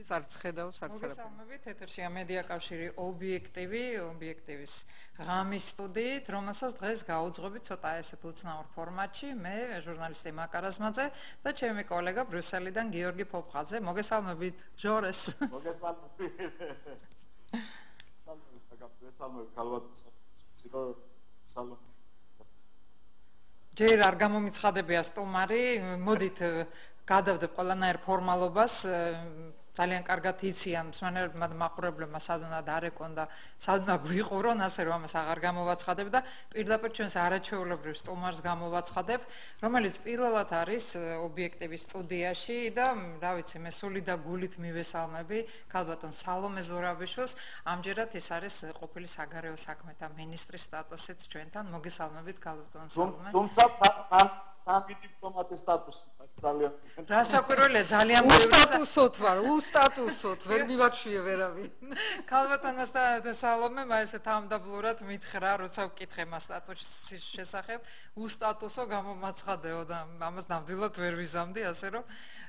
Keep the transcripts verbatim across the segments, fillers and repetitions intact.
იმის არც ხედავს არც არაფერი. მოგესალმებით, ეთერშია მედია კავშირი ობიექტივი, ობიექტივის ღამის სტუდიით, რომელსაც დღეს გაუძღვებით ცოტა ესეთ უცნაურ ფორმატში, მე ჟურნალისტი მაკა რაზმაძე და ჩემი კოლეგა ბრიუსელიდან გიორგი ფოფხაძე. მოგესალმებით, ჟორეს. მოგესალმებით. მოგესალმებით, ქალბატონო. სალო. ჯერ არ გამომიცხადებია სტუმარი, მოდით გადავდებ ყველანაირ ფორმალობას, ძალიან კარგად იციან მსმენელებმა და მაყურებლებმა სად უნდა დარეკონ და სად უნდა გვიყურონ, ასე რომ ამას აღარ გამოვაცხადებ და პირდაპირ ჩვენს არაჩვეულებრივ სტუმარს გამოვაცხადებ, რომელიც პირველად არის ობიექტივის სტუდიაში და რა ვიცი, მე სული და გულით მივესალმები ქალბატონ სალომე ზურაბიშვილს, ამჯერად ის არის ყოფილი საგარეო საქმეთა მინისტრის სტატუსით ჩვენთან. მოგესალმებით ქალბატონ სალომე. თუმცა სამი დიპლომატის სტატუსი ძალიან რასაკვირველია ძალიან უსტატუსოთ ვარ, უსტატუსოთ, ვერ მივაჩვიე ვერავინ. ქალბატონოს და სალომემ ესე თავმდაბლურად მითხრა, როცა ვკითხე მას სტატუსის შესახებ, უსტატუსო გამომაცხადეო და ამას ნამდვილად ვერ ვიზამდი, ასე რომ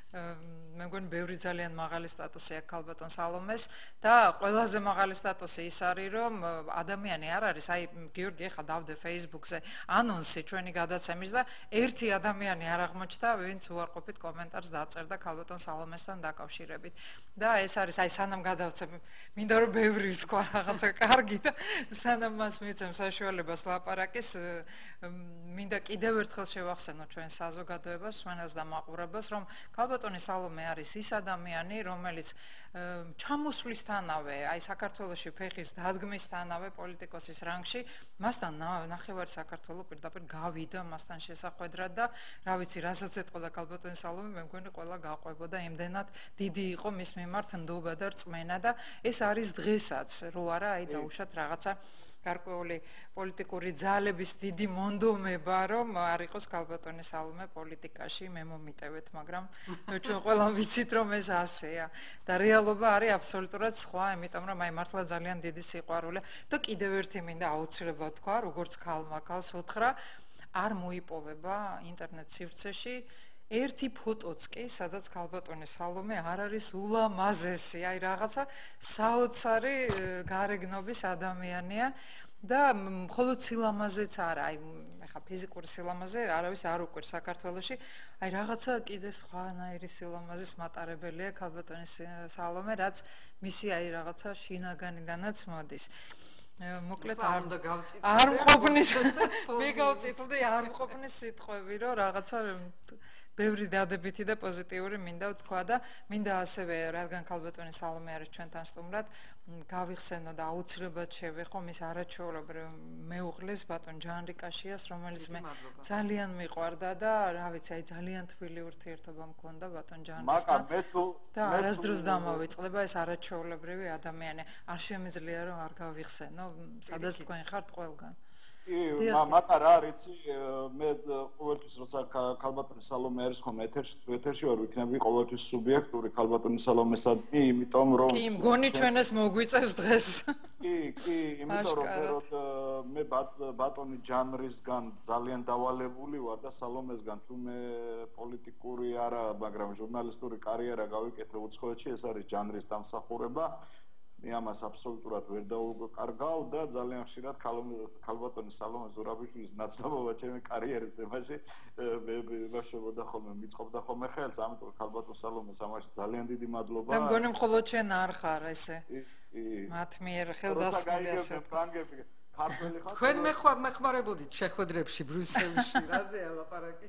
მე მგონი ბევრი ძალიან მაღალი სტატუსი აქვს ქალბატონ სალომეს და ყველაზე მაღალი სტატუსი ის არის რომ ადამიანი არ არის, აი გიორგი ახლა დავდე Facebook-ზე ანონსი ჩვენი გადაცემის და ერთი ადამიანი არ აღმოჩნდა, ვინც უარყოფით კომენტარს დაწერდა ქალბატონ სალომესთან დაკავშირებით. და ეს არის აი სანამ გადავცემ, მინდა რომ ბევრი თქვა რაღაცა კარგი და სანამ მას მივცემ საშუალებას ლაპარაკის, მინდა კიდევ ერთხელ შევახსენო ჩვენ საზოგადოებას, მსმენელს და მაყურებელს, რომ ქალბატონი სალომე არის ის ადამიანი, რომელიც ჩამოსვლისთანავე, აი საქართველოში ფეხის დადგმისთანავე პოლიტიკოსის რანგში, მასთან ნახევარი საქართველო პირდაპირ გავიდა მასთან შესახვედრად და რა ვიცი, რასაც ეთყოდა ქალბატონი სალომე, მე მგონი ყველა გაყვებოდა, იმდენად დიდი იყო მის მიმართ ნდობა და რწმენა და ეს არის დღესაც, რო არა, აი დაუშვათ რაღაცა გარკვეული პოლიტიკური ძალების დიდი მონდომება, რომ არ იყოს ქალბატონი სალომე პოლიტიკაში, მე მომიტევეთ, მაგრამ ჩვენ ყველამ ვიცით, რომ ეს ასეა და რეალობა არის აბსოლუტურად სხვა, იმიტომ რომ აი მართლა ძალიან დიდი სიყვარულია და კიდევ ერთი მინდა აუცილებლად თქვა, როგორც ქალმა ქალს უთხრა, არ მოიპოვება ინტერნეტ სივრცეში ერთი ფოტოც კი, სადაც ქალბატონი სალომე არ არის ულამაზესი, აი რაღაცა საოცარი გარეგნობის ადამიანია და მხოლოდ სილამაზეც არა, აი ეხა ფიზიკური სილამაზე არავის არ უყვირს საქართველოში, აი რაღაცა კიდე სხვანაირი სილამაზის მატარებელია ქალბატონი სალომე, რაც მისი აი რაღაცა შინაგანიდანაც მოდის. მოკლედ არ უნდა გავწითლო. არ მყოფნის, მე გავწითლდი, არ მყოფნის სიტყვები, რომ რაღაცა ბევრი დადებითი და პოზიტიური მინდა ვთქვა და მინდა ასევე, რადგან ქალბატონი სალომე არის ჩვენთან სტუმრად, გავიხსენო და აუცილებლად შევეხო მის არაჩვეულებრივ მეუღლეს ბატონ ჯანრი კაშიას, რომელიც მე ძალიან მიყვარდა და რა ვიცი, აი ძალიან თბილი ურთიერთობა მქონდა ბატონ ჯანრისთან. და არასდროს დამავიწყდება ეს არაჩვეულებრივი ადამიანი. არ შემიძლია რომ არ გავიხსენო, სადაც თქვენ ხართ ყველგან. კი, მაკა რა არიცი, მე ყოველთვის როცა ქალბატონი სალომე არის ხომ ეთერში, ეთერში ვარ, ვიქნები ყოველთვის სუბიექტური ქალბატონი სალომესადმი, იმიტომ რომ კი, მგონი ჩვენ ეს მოგვიწევს დღეს. კი, კი, იმიტომ რომ მე ბატონი ჯანრისგან ძალიან დავალებული ვარ და სალომესგან თუმე პოლიტიკური არა, მაგრამ ჟურნალისტური კარიერა გავიკეთე უცხოეთში, ეს არის ჯანრის დამსახურება. მე ამას აბსოლუტურად ვერ დავუკარგავ და ძალიან ხშირად ქალბატონი სალომე ზურაბიშვილის ნაცნობობა ჩემი კარიერის ემაში მეუბნებოდა ხოლმე, მიწყობდა ხოლმე ხელს, ამიტომ ქალბატონ სალომეს ამაში ძალიან დიდი მადლობა. და მგონი მხოლოდ შენ არ ხარ ესე. მათ მიერ ხელდასმული ასე. თქვენ მეხმარებოდით შეხვედრებში ბრიუსელში, რაზეა ლაპარაკი?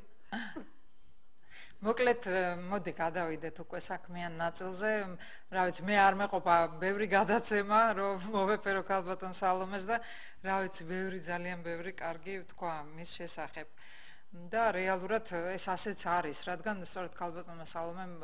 მოკლედ, მოდი გადავიდეთ უკვე საქმიან ნაწილზე. რა ვიცი, მე არ მეყოფა ბევრი გადაცემა, რომ მოვეფერო ქალბატონ სალომეს და რა ვიცი, ბევრი ძალიან ბევრი კარგი თქვა მის შესახებ. და რეალურად ეს ასეც არის, რადგან სწორედ ქალბატონმა სალომემ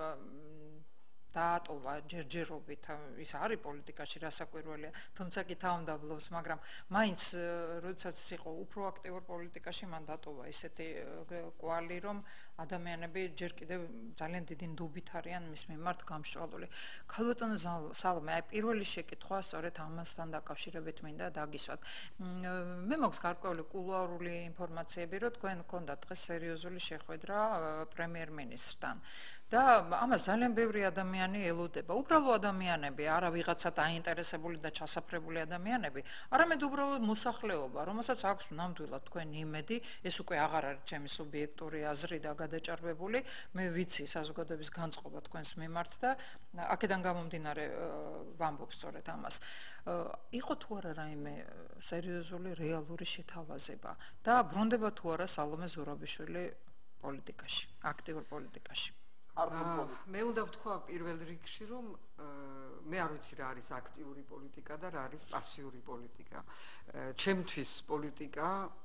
დაატოვა ჯერჯერობით, ის არის პოლიტიკაში რასაკვირველია, თუმცა კი თავმდაბლობს, მაგრამ მაინც როდესაც იყო უფრო აქტიურ პოლიტიკაში, მან დატოვა ისეთი კვალი, რომ ადამიანები ჯერ კიდევ ძალიან დიდი ნდობით არიან მის მიმართ გამსჭვალული. ქალბატონო სალომე, აი პირველი შეკითხვა სწორედ ამასთან დაკავშირებით მინდა დაგისვათ. მე მაქვს გარკვეული კულუარული ინფორმაციები, რომ თქვენ გქონდათ დღეს სერიოზული შეხვედრა პრემიერ-მინისტრთან. და ამას ძალიან ბევრი ადამიანი ელოდება. უბრალო ადამიანები, არა ვიღაცა დაინტერესებული და ჩასაფრებული ადამიანები, არამედ უბრალოდ მოსახლეობა, რომელსაც აქვს ნამდვილად თქვენი იმედი, ეს უკვე აღარ არის ჩემი სუბიექტური აზრი და გადაჭარბებული, მე ვიცი საზოგადოების განწყობა თქვენს მიმართ და აქედან გამომდინარე ვამბობ სწორედ ამას. იყო თუ არა რაიმე სერიოზული რეალური შეთავაზება და ბრუნდება თუ არა სალომე ზურაბიშვილი პოლიტიკაში, აქტიურ პოლიტიკაში. მე უნდა ვთქვა პირველ რიგში, რომ მე არ ვიცი რა არის აქტიური პოლიტიკა და რა არის პასიური პოლიტიკა. ჩემთვის პოლიტიკა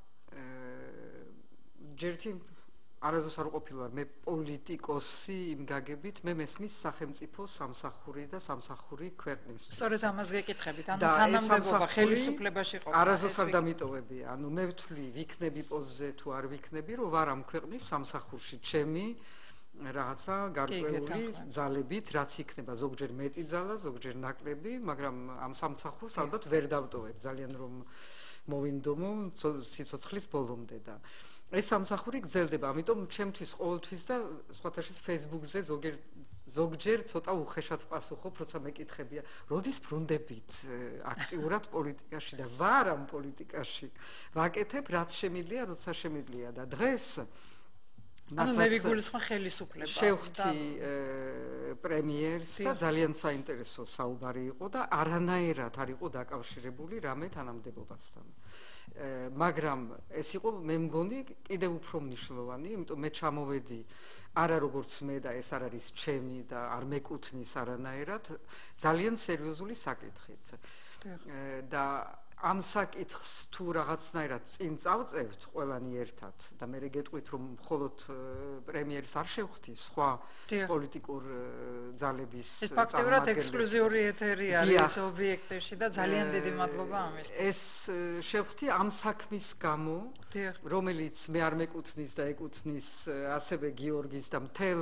ჯერთი არასდროს არ ყოფილა მე პოლიტიკოსი იმ გაგებით, მე მესმის სახელმწიფო სამსახური და სამსახური ქვეყნის. სწორედ ამას გეკითხებით, ანუ თანამდებობა ხელისუფლებაში ყოფნა. არასდროს არ დამიტოვებია, ანუ მე ვთვლი ვიქნები პოზზე თუ არ ვიქნები, რომ ვარ ამ ქვეყნის სამსახურში, ჩემი რაღაცა გარკვეული ძალებით, რაც იქნება ზოგჯერ მეტი ძალა, ზოგჯერ ნაკლები, მაგრამ ამ სამსახურს ალბათ ვერ დავტოვებ, ძალიან რომ მოვინდომო სიცოცხლის ბოლომდე და ეს სამსახური გრძელდება, ამიტომ ჩემთვის ყოველთვის და სხვათა შორის Facebook-ზე ზოგჯერ ზოგჯერ ცოტა უხეშად პასუხობ, როცა მეკითხებია, როდის ბრუნდებით აქტიურად პოლიტიკაში და ვარ ამ პოლიტიკაში. ვაკეთებ, რაც შემიძლია, როცა შემიძლია და დღეს ანუ მე ვიგულისხმობ ხელისუფლებას. შევხვდი პრემიერს და ძალიან საინტერესო საუბარი იყო და არანაირად არ იყო დაკავშირებული რამე თანამდებობასთან. მაგრამ ეს იყო მე მგონი კიდევ უფრო მნიშვნელოვანი, იმიტომ მე ჩამოვედი არა როგორც მე და ეს არ არის ჩემი და არ მეკუთვნის არანაირად ძალიან სერიოზული საკითხით. და ამ საკითხს თუ რაღაცნაირად წინ წავწევთ ყველანი ერთად და მე გეტყვით რომ მხოლოდ პრემიერს არ შევხვდი სხვა პოლიტიკურ ძალების ეს ფაქტობრივად ექსკლუზიური ეთერი არის ობიექტებში და ძალიან დიდი მადლობა ამისთვის. ეს შევხვდი ამ საქმის გამო, რომელიც მე არ მეკუთვნის და ეკუთვნის ასევე გიორგის და მთელ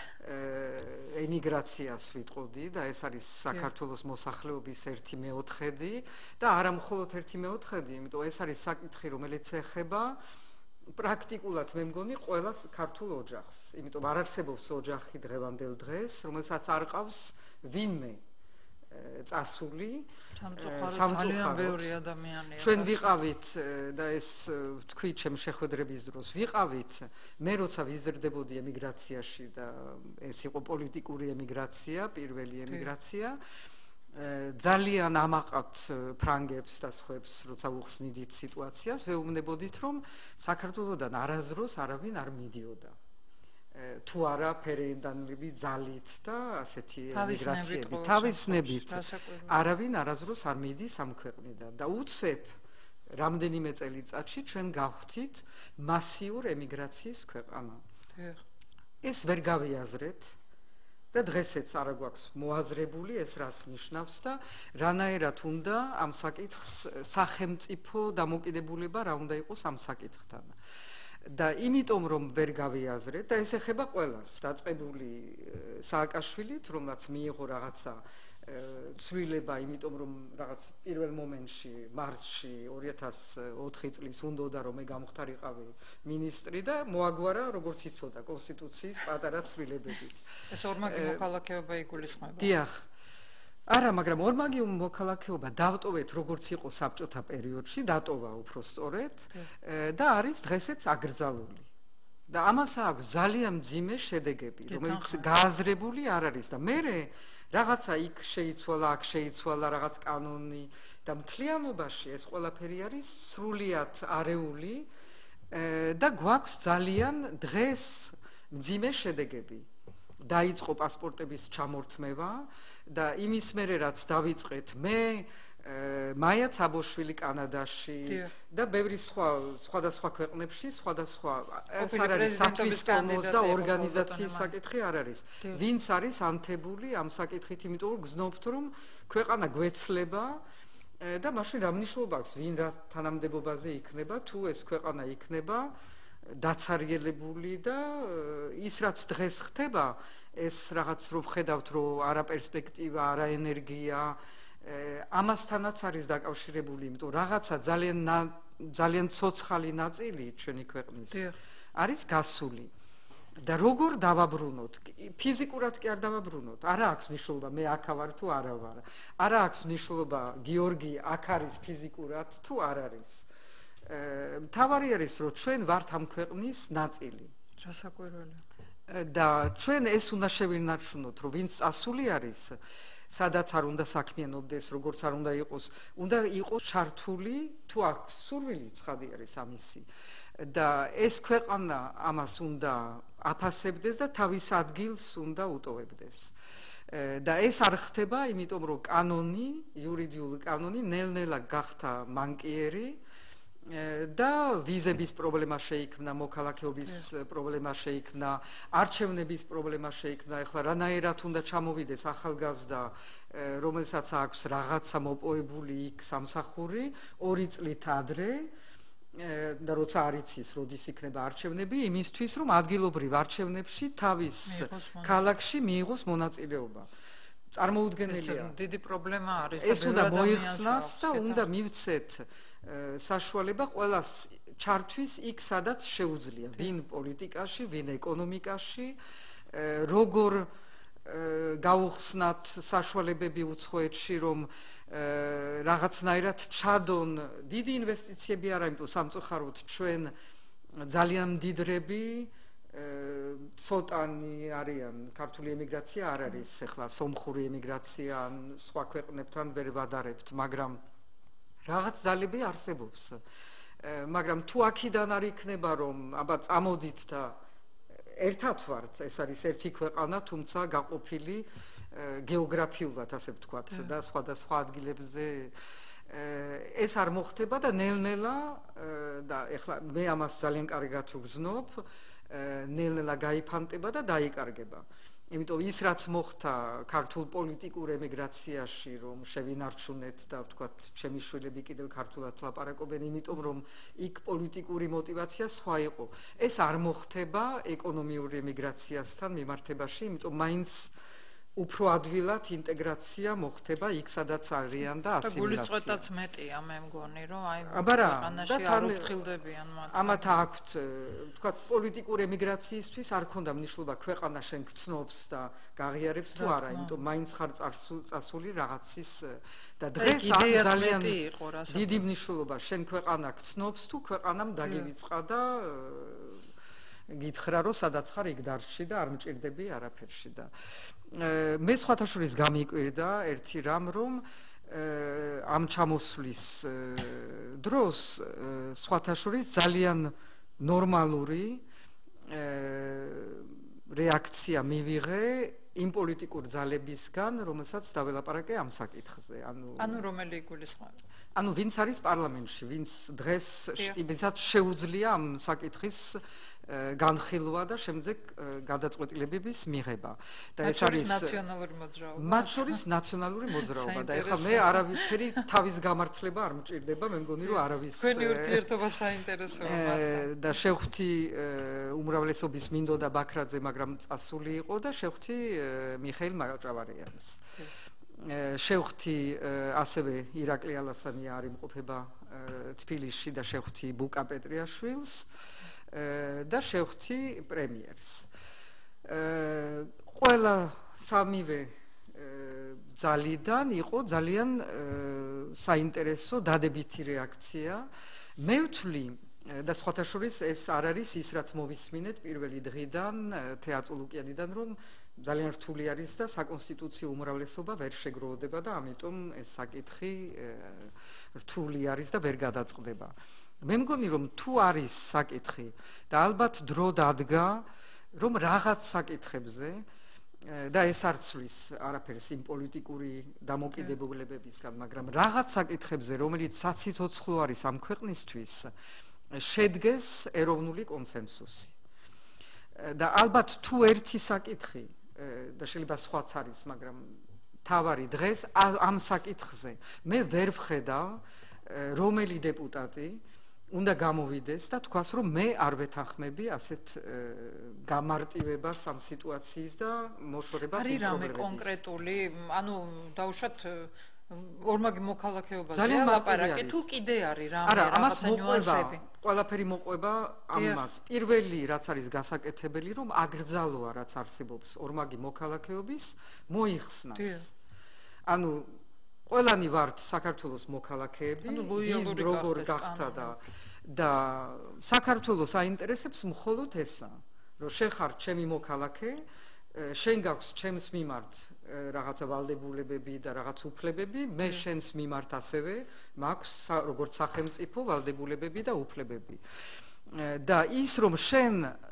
ემიგრაციას ვიტყოდი და ეს არის საქართველოს მოსახლეობის ერთი მეოთხედი და არა მხოლოდ ერთი მეოთხედი, იმიტომ ეს არის საკითხი, რომელიც ეხება პრაქტიკულად მე მგონი ყველა ქართულ ოჯახს, იმიტომ არ არსებობს ოჯახი დღევანდელ დღეს, რომელსაც არ ყავს ვინმე წასული ძალიან ბევრი ადამიანია. ჩვენ ვიყავით და ეს თქვი ჩემ შეხვედრების დროს ვიყავით, მე როცა ვიზრდებოდი ემიგრაციაში და ეს იყო პოლიტიკური ემიგრაცია, პირველი ემიგრაცია, ძალიან ამაყავთ ფრანგებს და სხვებს, როცა უხსნიდით სიტუაციას, ვეუბნებოდით, რომ საქართველოსდან არასდროს არავინ არ მიდიოდა. თუ არა ფერენდანლები ძალით და ასეთი ემიგრაციები თავისნებით არავინ არასდროს არ მიდის ამ ქვეყნიდან და უცებ რამდენიმე წელიწადში ჩვენ გავხდით მასიურ ემიგრაციის ქვეყანა. ეს ვერ გავიაზრეთ და დღესაც არ გვაქვს მოაზრებული ეს რას ნიშნავს და რანაირად უნდა ამ საკითხს სახელმწიფო დამოკიდებულება რა უნდა იყოს ამ საკითხთან. და იმიტომ რომ ვერ გავიაზრეთ და ეს ეხება ყველას, დაწყებული სააკაშვილით, რომელსაც მიიღო რაღაცა ცვლილება, იმიტომ რომ რაღაც პირველ მომენტში მარტში ორი ათას ოთხი წლის უნდოდა რომ მე გამختارიყავი მინისტრი და მოაგვარა როგორც იცოდა კონსტიტუციის პატარა ცვლილებებით. ეს ორმაგი მოქალაქეობა იგულისხმება. დიახ. არა, მაგრამ ორმაგი მოქალაქეობა დავტოვეთ როგორც იყო საბჭოთა პერიოდში, დატოვა უფრო სწორედ და არის დღესაც აკრძალული. და ამას აქვს ძალიან მძიმე შედეგები, რომელიც გააზრებული არ არის და მე რაღაცა იქ შეიცვალა, აქ შეიცვალა რაღაც კანონი და მთლიანობაში ეს ყველაფერი არის სრულიად არეული და გვაქვს ძალიან დღეს მძიმე შედეგები. დაიწყო პასპორტების ჩამორთმევა და იმის მერე რაც დავიწყეთ მე მაია ცაბოშვილი კანადაში და ბევრი სხვა სხვადასხვა ქვეყნებში სხვადასხვა ეს არ არის სათვისტომოს და ორგანიზაციის საკითხი არ არის ვინც არის ანთებული ამ საკითხით იმიტომ რომ გზნობთ რომ ქვეყანა გვეცლება და მაშინ რა მნიშვნელობა აქვს ვინ რა თანამდებობაზე იქნება თუ ეს ქვეყანა იქნება დაცარიელებული და ის რაც დღეს ხდება ეს რაღაც რომ ხედავთ რომ არა პერსპექტივა არა ენერგია ამასთანაც არის დაკავშირებული იმიტომ რაღაცა ძალიან ძალიან ცოცხალი ნაწილი ჩვენი ქვეყნის არის გასული და როგორ დავაბრუნოთ? ფიზიკურად კი არ დავაბრუნოთ. არა აქვს მნიშვნელობა მე აქ ვარ თუ არა ვარ. არა აქვს მნიშვნელობა გიორგი აქ არის ფიზიკურად თუ არ არის. მთავარი არის რომ ჩვენ ვართ ამ ქვეყნის ნაწილი. რასაკვირველია. და ჩვენ ეს უნდა შევინარჩუნოთ, რომ ვინც წასული არის, სადაც არ უნდა საქმიანობდეს, როგორც არ უნდა იყოს, უნდა იყოს ჩართული, თუ აქვს სურვილი, ცხადი არის ამისი. და ეს ქვეყანა ამას უნდა აფასებდეს და თავის ადგილს უნდა უტოვებდეს. და ეს არ ხდება, იმიტომ რომ კანონი, იურიდიული კანონი ნელ-ნელა გახდა მანკიერი და ვიზების პრობლემა შეიქმნა, მოქალაქეობის პრობლემა შეიქმნა, არჩევნების პრობლემა შეიქმნა. ეხლა რანაირად უნდა ჩამოვიდეს ახალგაზრდა, რომელსაც აქვს რაღაცა მოპოვებული იქ სამსახური, ორი წლით ადრე და როცა არ იცის, როდის იქნება არჩევნები, იმისთვის, რომ ადგილობრივ არჩევნებში თავის ქალაქში მიიღოს მონაწილეობა. წარმოუდგენელია. დიდი პრობლემა არის და ეს უნდა მოიხსნას და უნდა მივცეთ საშუალება ყველას ჩართვის იქ, სადაც შეუძლია, ვინ პოლიტიკაში, ვინ ეკონომიკაში, როგორ გაუხსნათ საშუალებები უცხოეთში, რომ რაღაცნაირად ჩადონ დიდი ინვესტიციები არა, იმიტომ სამწუხაროდ ჩვენ ძალიან მდიდრები ცოტანი არიან, ქართული ემიგრაცია არ არის, ეხლა სომხური ემიგრაცია ან სხვა ქვეყნებთან ვერ ვადარებთ, მაგრამ რაღაც ძალები არსებობს. მაგრამ თუ აქედან არ იქნება, რომ აბა წამოდით და ერთად ვართ, ეს არის ერთი ქვეყანა, თუმცა გაყოფილი გეოგრაფიულად, ასე ვთქვათ, და სხვადასხვა ადგილებზე ეს არ მოხდება და ნელ-ნელა და ეხლა მე ამას ძალიან კარგად ვგრძნობ, ნელ-ნელა გაიფანტება და დაიკარგება. იმიტომ ის რაც მოხდა ქართულ პოლიტიკურ ემიგრაციაში, რომ შევინარჩუნეთ და ვთქვათ, ჩემი შვილები კიდევ ქართულად ლაპარაკობენ, იმიტომ რომ იქ პოლიტიკური მოტივაცია სხვა იყო. ეს არ მოხდება ეკონომიური ემიგრაციასთან მიმართებაში, იმიტომ მაინც უფრო ადვილად ინტეგრაცია მოხდება იქ, სადაც არიან და ასიმილაცია. და გულისწყეთაც მეტია, მე მგონი, რომ აი ქვეყანაში არ უფრთხილდებიან მათ. ამათ აქვთ, ვთქვათ, პოლიტიკური ემიგრაციისთვის არ ქონდა მნიშვნელობა ქვეყანა შენ გცნობს და გაღიარებს თუ არა, იმიტომ მაინც ხარ წასული რაღაცის და დღეს აქვს ძალიან დიდი მნიშვნელობა შენ ქვეყანა გცნობს თუ ქვეყანამ დაგივიწყა და გითხრა რომ სადაც ხარ იქ დარჩი და არ მჭირდები არაფერში და მე სხვათა შორის გამიკვირდა ერთი რამ, რომ ამ ჩამოსვლის დროს სხვათა შორის ძალიან ნორმალური რეაქცია მივიღე იმ პოლიტიკურ ძალებისგან, რომელსაც დაველაპარაკე ამ საკითხზე. ანუ ანუ რომელი იგულისხმება? ანუ ვინც არის პარლამენტში, ვინც დღეს ვისაც შეუძლია ამ საკითხის განხილვა და შემდეგ გადაწყვეტილებების მიღება. და ეს არის ნაციონალური მოძრაობა. მათ შორის ნაციონალური მოძრაობა და ეხლა მე არავითარი თავის გამართლება არ მჭირდება, მე მგონი რომ არავის თქვენი ურთიერთობა საინტერესოა მართლა. და შევხვდი უმრავლესობის მინდოდა ბაქრაძე, მაგრამ წასული იყო და შევხვდი მიხეილ მაჭავარიანს. შევხვდი ასევე ირაკლი ალასანი არ იმყოფება თბილისში და შევხვდი ბუკა პეტრიაშვილს და შევხვდი პრემიერს. ყველა სამივე ძალიდან იყო ძალიან საინტერესო დადებითი რეაქცია. მე ვთვლი და სხვათა შორის ეს არ არის ის, რაც მოვისმინეთ პირველი დღიდან თეატრ ლუკიანიდან, რომ ძალიან რთული არის და საკონსტიტუციო უმრავლესობა ვერ შეგროვდება და ამიტომ ეს საკითხი რთული არის და ვერ გადაწყდება. მე მგონი რომ თუ არის საკითხი და ალბათ დრო დადგა რომ რაღაც საკითხებზე და ეს არ ცვლის არაფერს იმ პოლიტიკური დამოკიდებულებებისგან, მაგრამ რაღაც საკითხებზე, რომელიც საციცოცხლო არის ამ ქვეყნისთვის, შედგეს ეროვნული კონსენსუსი. და ალბათ თუ ერთი საკითხი და შეიძლება სხვაც არის, მაგრამ თავარი დღეს ამ საკითხზე მე ვერ ვხედავ რომელი დეპუტატი უნდა გამოვიდეს და თქვას, რომ მე არ ვეთანხმები ასეთ გამარტივებას ამ სიტუაციის და მოშორებას იმ პრობლემების. არის რამე კონკრეტული, ანუ დაუშვათ ორმაგი მოქალაქეობაზე ლაპარაკი თუ კიდე არის რამე რაღაცა ნიუანსები. ყველაფერი მოყვება ამას. პირველი რაც არის გასაკეთებელი, რომ აკრძალვა რაც არსებობს ორმაგი მოქალაქეობის მოიხსნას. ანუ ყველანი ვართ საქართველოს მოქალაქეები, ის როგორ გახდა და და საქართველოს აინტერესებს მხოლოდ ესა, რომ შენ ხარ ჩემი მოქალაქე, შენ გაქვს ჩემს მიმართ რაღაცა ვალდებულებები და რაღაც უფლებები, მე შენს მიმართ ასევე მაქვს როგორც სახელმწიფო ვალდებულებები და უფლებები. და ის რომ შენ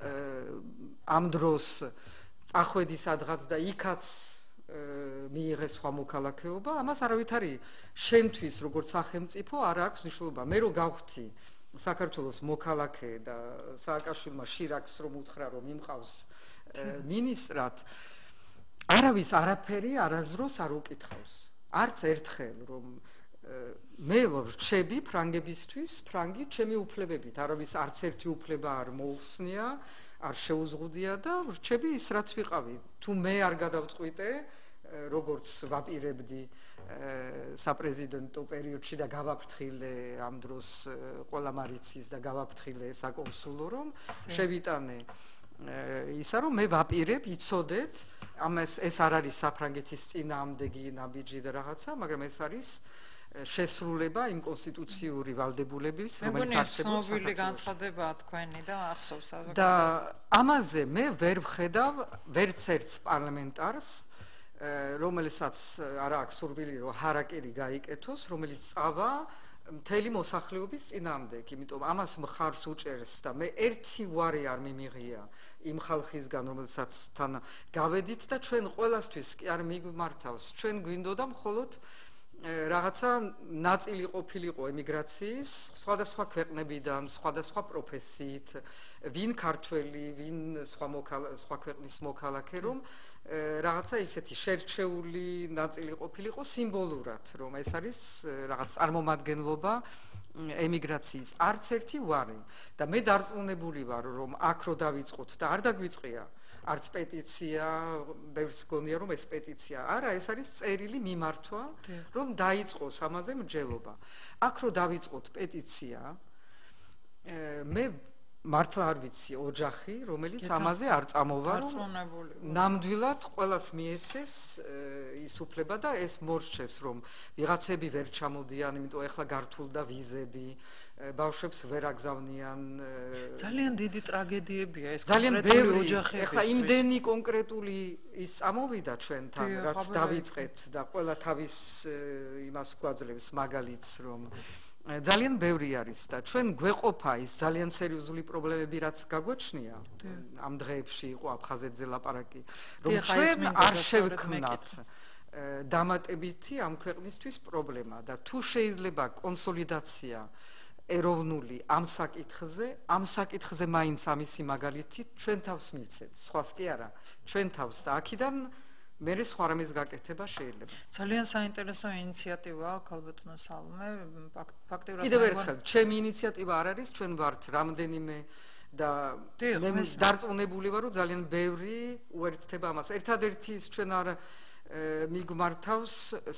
ამ დროს წახვედი სადღაც და იქაც მიიღეს სხვა მოქალაქეობა, ამას არავითარი შენთვის როგორც სახელმწიფო არ აქვს მნიშვნელობა. მე რო გავხდი საქართველოს მოქალაქე და სააკაშვილმა შირაკს რომ უთხრა რომ იმყავს მინისტრად, არავის არაფერი არაზროს არ უკითხავს. არც ერთხელ რომ მე ვრჩები ფრანგებისთვის, ფრანგი ჩემი უფლებებით, არავის არც ერთი უფლება არ მოუხსნია, არ შეუზღუდია და ვრჩები ის რაც ვიყავი. თუ მე არ გადავწყვიტე, როგორც ვაპირებდი საპრეზიდენტო პერიოდში და გავაფრთხილე ამ დროს ყველა მარიცის და გავაფრთხილე საკონსულო რომ შევიტანე ისა რომ მე ვაპირებ, იცოდეთ, ამას ეს არ არის საფრანგეთის წინააღმდეგი ნაბიჯი და რაღაცა, მაგრამ ეს არის შესრულება იმ კონსტიტუციური ვალდებულების, რომელიც არსებობს ცნობილი განცხადებაა თქვენი და ახსოვს საზოგადოება. და ამაზე მე ვერ ვხედავ ვერც ერთს პარლამენტარს, რომელსაც არ აქვს სურვილი რომ ჰარაკერი გაიკეთოს, რომელიც წავა მთელი მოსახლეობის წინააღმდეგ, იმიტომ ამას მხარს უჭერს და მე ერთი ვარი არ მიმიღია იმ ხალხისგან, რომელსაც თან გავედით და ჩვენ ყველასთვის კი არ მიგმართავს, ჩვენ გვინდოდა მხოლოდ რაღაცა ნაწილი ყოფილიყო ემიგრაციის, სხვადასხვა ქვეყნებიდან, სხვადასხვა პროფესიით, ვინ ქართველი, ვინ სხვა სხვა ქვეყნის მოქალაქე, რომ რაღაცა ისეთი შერჩეული ნაწილი ყოფილიყო სიმბოლურად, რომ ეს არის რაღაც წარმომადგენლობა ემიგრაციის. არც ერთი ვარი და მე დარწმუნებული ვარ, რომ აქ რო დავიწყოთ და არ დაგვიწყია არც პეტიცია, ბევრს გონია რომ ეს პეტიცია, არა, ეს არის წერილი მიმართვა, რომ დაიწყოს ამაზე მსჯელობა. აქ რო დავიწყოთ პეტიცია, მე მართლა არ ვიცი ოჯახი, რომელიც ამაზე არ წამოვა, ნამდვილად ყველას მიეცეს ის უფლება და ეს მორჩეს, რომ ვიღაცები ვერ ჩამოდიან, იმიტომ ეხლა გართულდა ვიზები, ბავშვებს ვერ აგზავნიან. ძალიან დიდი ტრაგედიებია ეს კონკრეტული ოჯახები. ეხლა იმდენი კონკრეტული ის წამოვიდა ჩვენთან, რაც დავიწყეთ და ყველა თავის იმას გვაძლევს მაგალითს, რომ ძალიან ბევრი არის და ჩვენ გვეყოფა ის ძალიან სერიოზული პრობლემები, რაც გაგვაჩნია. ამ დღეებში იყო აფხაზეთზე ლაპარაკი, რომ ჩვენ არ შევქმნათ დამატებითი ამ ქვეყნისთვის პრობლემა და თუ შეიძლება კონსოლიდაცია ეროვნული ამ საკითხზე, ამ საკითხზე მაინც ამისი მაგალითით ჩვენ თავს მივცეთ, სხვას კი არა, ჩვენ თავს და აქედან მერე სხვა რამის გაკეთება შეიძლება. ძალიან საინტერესო ინიციატივაა, ქალბატონო სალომე, ფაქტიურად კიდევ ერთხელ, ჩემი ინიციატივა არ არის, ჩვენ ვართ რამდენიმე და მე დარწმუნებული ვარ, რომ ძალიან ბევრი უერთდება ამას. ერთადერთი ის ჩვენ არ მიგმართავს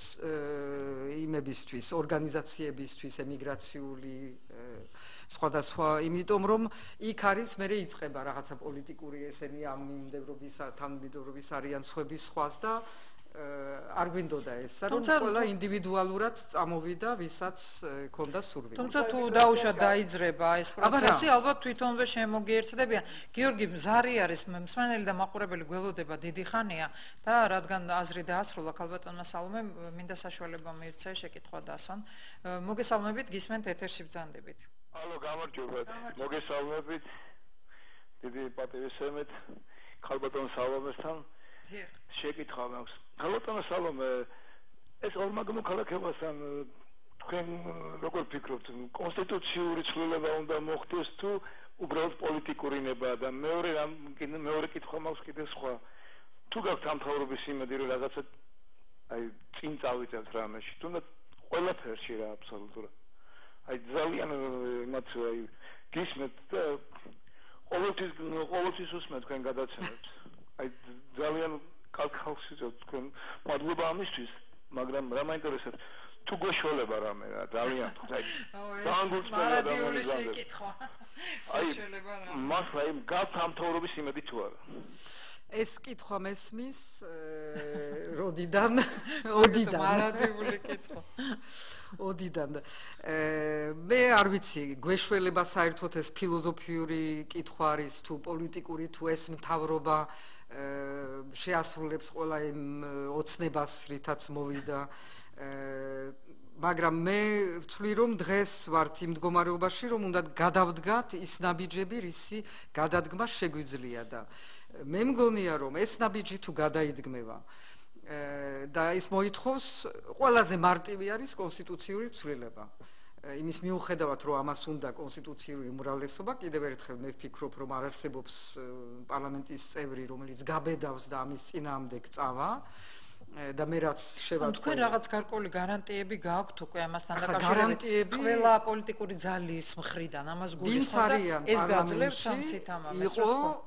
იმებისთვის, ორგანიზაციებისთვის, ემიგრაციული სხვადასხვა, იმიტომ რომ იქ არის მერე იწყება რაღაცა პოლიტიკური ესენი ამ მიმდევრობის, თანმიმდევრობის არიან სხვების სხვას და არ გვინდოდა ეს, რომ ყველა ინდივიდუალურად წამოვიდა, ვისაც ქონდა სურვილი. თუმცა თუ დაუშვათ დაიძრება ეს პროცესი, ალბათ თვითონვე შემოგიერთდებიან. გიორგი მზარი არის, მსმენელი და მაყურებელი გველოდება დიდი ხანია და რადგან აზრი დაასრულა ქალბატონმა სალომემ, მინდა საშუალება მივცე შეკითხვა დასვან. მოგესალმებით, გისმენთ ეთერში ბრძანდებით. ალო, გამარჯობათ. მოგესალმებით. დიდი პატივისცემით ქალბატონ სალომესთან. შეკითხვა მაქვს. ქალბატონო სალომე, ეს ორმაგი მოქალაქეობასთან თქვენ როგორ ფიქრობთ, კონსტიტუციური ცვლილება უნდა მოხდეს თუ უბრალოდ პოლიტიკური ნებაა და მეორე მეორე კითხვა მაქვს კიდე სხვა. თუ გაქვთ ამ თავრობის იმედი, რომ რაღაცა აი წინ წავიწყებთ რამეში, თუნდაც ყველაფერში რა აბსოლუტურად. აი ძალიან იმათ აი გისმენთ და ყოველთვის ყოველთვის უსმენთ თქვენ გადაცემებს. აი ძალიან კალკალს იწევთ თქვენ მადლობა ამისთვის მაგრამ რა მაინტერესებს თუ გვეშველება რამე რა ძალიან თქვა მარადიული შეკითხვა შეშველება რა მართლა იმ გალთამთავრობის იმედი თუ არა ეს კითხვა მესმის როდიდან ოდიდან მარადიული კითხვა ოდიდან მე არ ვიცი გვეშველება საერთოდ ეს ფილოსოფიური კითხვა არის თუ პოლიტიკური თუ ეს მთავრობა შეასრულებს ყველა იმ ოცნებას რითაც მოვიდა მაგრამ მე ვთვლი რომ დღეს ვართ იმ მდგომარეობაში რომ უნდა გადავდგათ ის ნაბიჯები რისი გადადგმა შეგვიძლია და მე მგონია რომ ეს ნაბიჯი თუ გადაიდგმება და ის მოითხოვს ყველაზე მარტივი არის კონსტიტუციური ცვლილება იმის მიუხედავად რომ ამას უნდა კონსტიტუციური უმრავლესობა კიდევ ერთხელ მე ვფიქრობ რომ არ არსებობს პარლამენტის წევრი რომელიც გაბედავს და ამის წინააღმდეგ წავა და მე რაც შევატყვი თქვენ რაღაც გარკვეული გარანტიები გააქვთ უკვე ამასთან დაკავშირებით ყველა პოლიტიკური ძალის მხრიდან ამას გულისხმობთ ეს გაძლევთ ამ სიტამამეს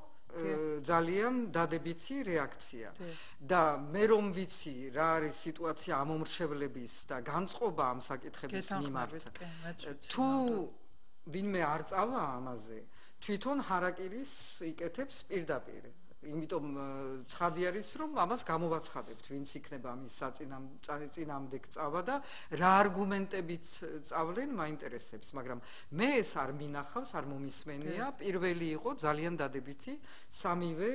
ძალიან დადებითი რეაქცია და მე რომ ვიცი რა არის სიტუაცია ამომრჩევლების და განწყობა ამ საკითხების მიმართ თუ ვინმე არ წავა ამაზე თვითონ ჰარაკირის იკეთებს პირდაპირ იმიტომ ცხადი არის რომ ამას გამოვაცხადებთ ვინც იქნება ამის საწინააღმდეგ წავა და რა არგუმენტებით წავლენ მაინტერესებს მაგრამ მე ეს არ მინახავს არ მომისმენია პირველი იყო ძალიან დადებითი სამივე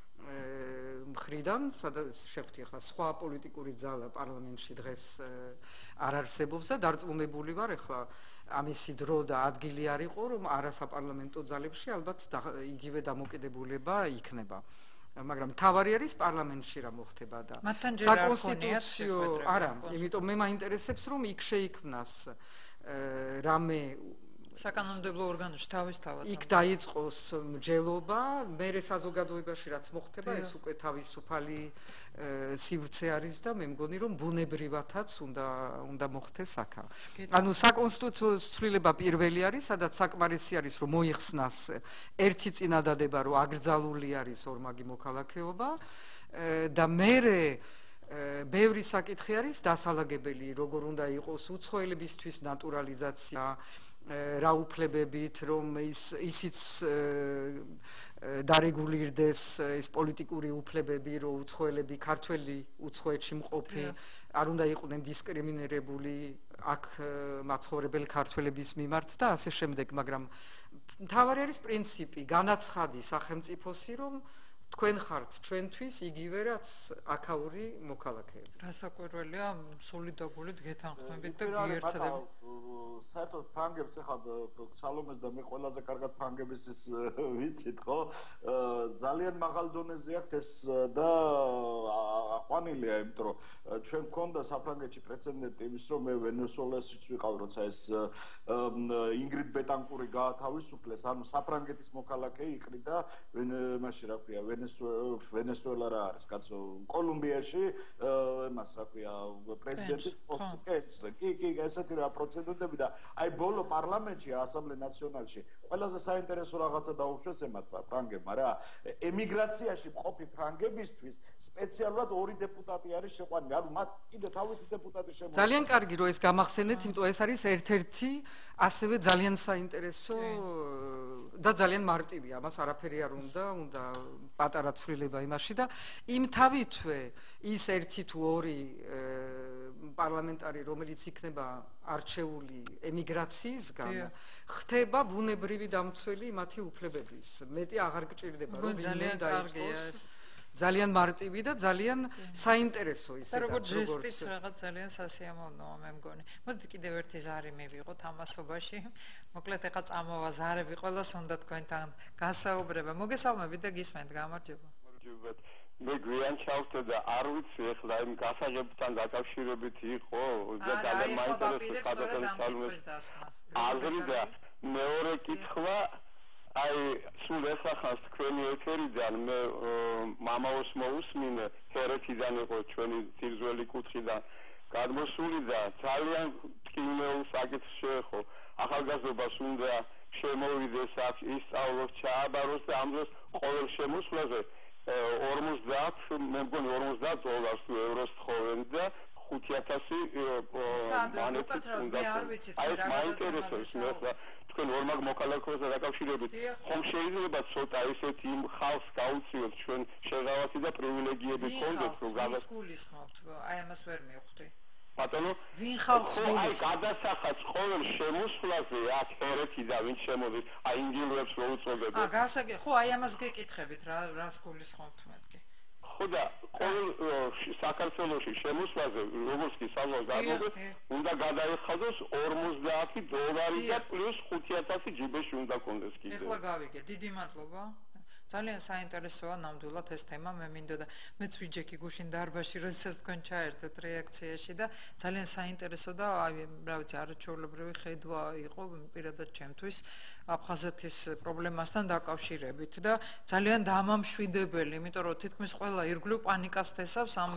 მხრიდან სადაც შეხვდით ახლა სხვა პოლიტიკური ძალა პარლამენტში დღეს არ არსებობს და დარწმუნებული ვარ ახლა ამისი დრო და ადგილი არ იყო რომ არასაპარლამენტო ძალებში ალბათ იგივე დამოკიდებულება იქნება მაგრამ თავარი არის პარლამენტში რა მოხდება და საკონსტიტუციო არა იმიტომ მე მაინტერესებს რომ იქ შეიქმნას რამე საკანონმდებლო ორგანოში თავისთავად იქ დაიწყოს მსჯელობა მერე საზოგადოებაში რაც მოხდება ეს უკვე თავისუფალი სივრცე არის და მე მგონი რომ ბუნებრივათაც უნდა უნდა მოხდეს აქა ანუ საკონსტიტუციო ცვლილება პირველი არის სადაც საკმარისი არის რომ მოიხსნას ერთი წინადადება რომ აკრძალული არის ორმაგი მოქალაქეობა და მერე ბევრი საკითხი არის დასალაგებელი როგორ უნდა იყოს უცხოელებისთვის ნატურალიზაცია რა უფლებებით რომ ის ისიც დარეგულირდეს ეს პოლიტიკური უფლებები რომ უცხოელები ქართველი უცხოეთში მყოფი არ უნდა იყვნენ დისკრიმინირებული აქ მაცხოვრებელი ქართველების მიმართ და ასე შემდეგ მაგრამ მთავარი არის პრინციპი განაცხადი სახელმწიფოსი რომ თქვენ ხართ ჩვენთვის იგივე რაც აქაური მოქალაქეები. რასაკვირველია სოლიდარულად გეთანხმებით და გიერთდებით. საერთოდ ფრანგებს ახლა სალომეს და მე ყველაზე კარგად ფრანგების ის ვიცით ხო? ძალიან მაღალ დონეზე აქვთ ეს და აყვანილია იმიტომ რომ ჩვენ გქონდა საფრანგეთში პრეცედენტი იმის რომ მე ვენესუელაშიც ვიყავ როცა ეს ინგრიდ ბეტანკური გაათავისუფლეს ანუ საფრანგეთის მოქალაქე იყრიდა მაშინ რა ქვია ვენესუელა რა არის კაცო კოლუმბიაში მას რა ქვია პრეზიდენტის პოსტზე კი კი ესეთი რა პროცედურები და აი ბოლო პარლამენტში ასამბლე ნაციონალში ყველაზე საინტერესო რაღაცა დაუშვეს ემათ ფრანგებმა რა ემიგრაციაში მყოფი ფრანგებისთვის სპეციალურად ორი დეპუტატი არის შეყვანილი ანუ მათ კიდე თავისი დეპუტატი შემოგვიყვანა ძალიან კარგი რომ ეს გამახსენეთ იმიტომ ეს არის ერთ-ერთი ასევე ძალიან საინტერესო და ძალიან მარტივი ამას არაფერი არ უნდა უნდა პატარა ცვლილება იმაში და იმ თავითვე ის ერთი თუ ორი პარლამენტარი რომელიც იქნება არჩეული ემიგრაციისგან ხდება ბუნებრივი დამცველი მათი უფლებების მეტი აღარ გჭირდება რომ ძალიან კარგია ეს ძალიან მარტივი და ძალიან საინტერესო ისე და როგორც ჟესტიც რაღაც ძალიან სასიამოვნოა მე მგონი. მოდით კიდევ ერთი ზარი მივიღოთ ამასობაში. მოკლედ ეხა წამოვა ზარები ყველას უნდა თქვენთან გასაუბრება. მოგესალმებით და გისმენთ გამარჯობა. მოგესალმებით. მე გვიან ჩავხდა და არ ვიცი ეხლა იმ გასაღებთან დაკავშირებით იყო და ძალიან მაინტერესებს გადაგაცალოს. აზრი და მეორე კითხვა აი სულ ეხახავს თქვენი ეთერიდან მე მამაოს მოусმინე ჰერეთიდან იყო ჩვენი ძირზველი კუთხიდან გადმოსული და ძალიან ტკივნეულ საკითხს შეეხო ახალგაზრდობას უნდა შემოვიდეს აქ ისწავლოს ჩააბაროს და ამ დროს ყოველ შემოსვლაზე ორმოცდაათ მე მგონი ორმოცდაათ დოლარს თუ ევროს თხოვენ და ხუთი ათასი მონეტით უნდა აი მაინტერესებს მე თქვენ ორმაგ მოქალაქეებთან დაკავშირებით ხომ შეიძლება ცოტა ისეთი იმ ხალხს გაუწიოთ ჩვენ შეღავათი და პრივილეგიები გქონდეთ რომ გადა გულისხმობთ აი ამას ვერ მივხვდი ბატონო ვინ ხალხს გულისხმობს აი გადასახადს ყოველ შემოსვლაზე აქ ერეთი და ვინ შემოდის აი ინგილებს რო უწოდებთ აა გასაგე ხო აი ამას გეკითხებით რა რას გულისხმობთ მეთქი ხო და ყოველ საქართველოში შემოსვლაზე როგორც კი სალოს დაგმობთ უნდა გადაიხადოს ორმოცდაათი დოლარი და პლუს ხუთი ათასი ჯიბეში უნდა კონდეს კიდე ეხლა გავიგე დიდი მადლობა ძალიან საინტერესოა ნამდვილად ეს თემა მე მინდოდა მეც ვიჯექი გუშინ დარბაზში როდესაც თქვენ ჩაერთეთ რეაქციაში და ძალიან საინტერესო და აი რა ვიცი არაჩვეულებრივი ხედვა იყო პირადად ჩემთვის აფხაზეთის პრობლემასთან დაკავშირებით და ძალიან დამამშვიდებელი იმიტომ რომ თითქმის ყველა ირგვლივ პანიკას თესავს ამ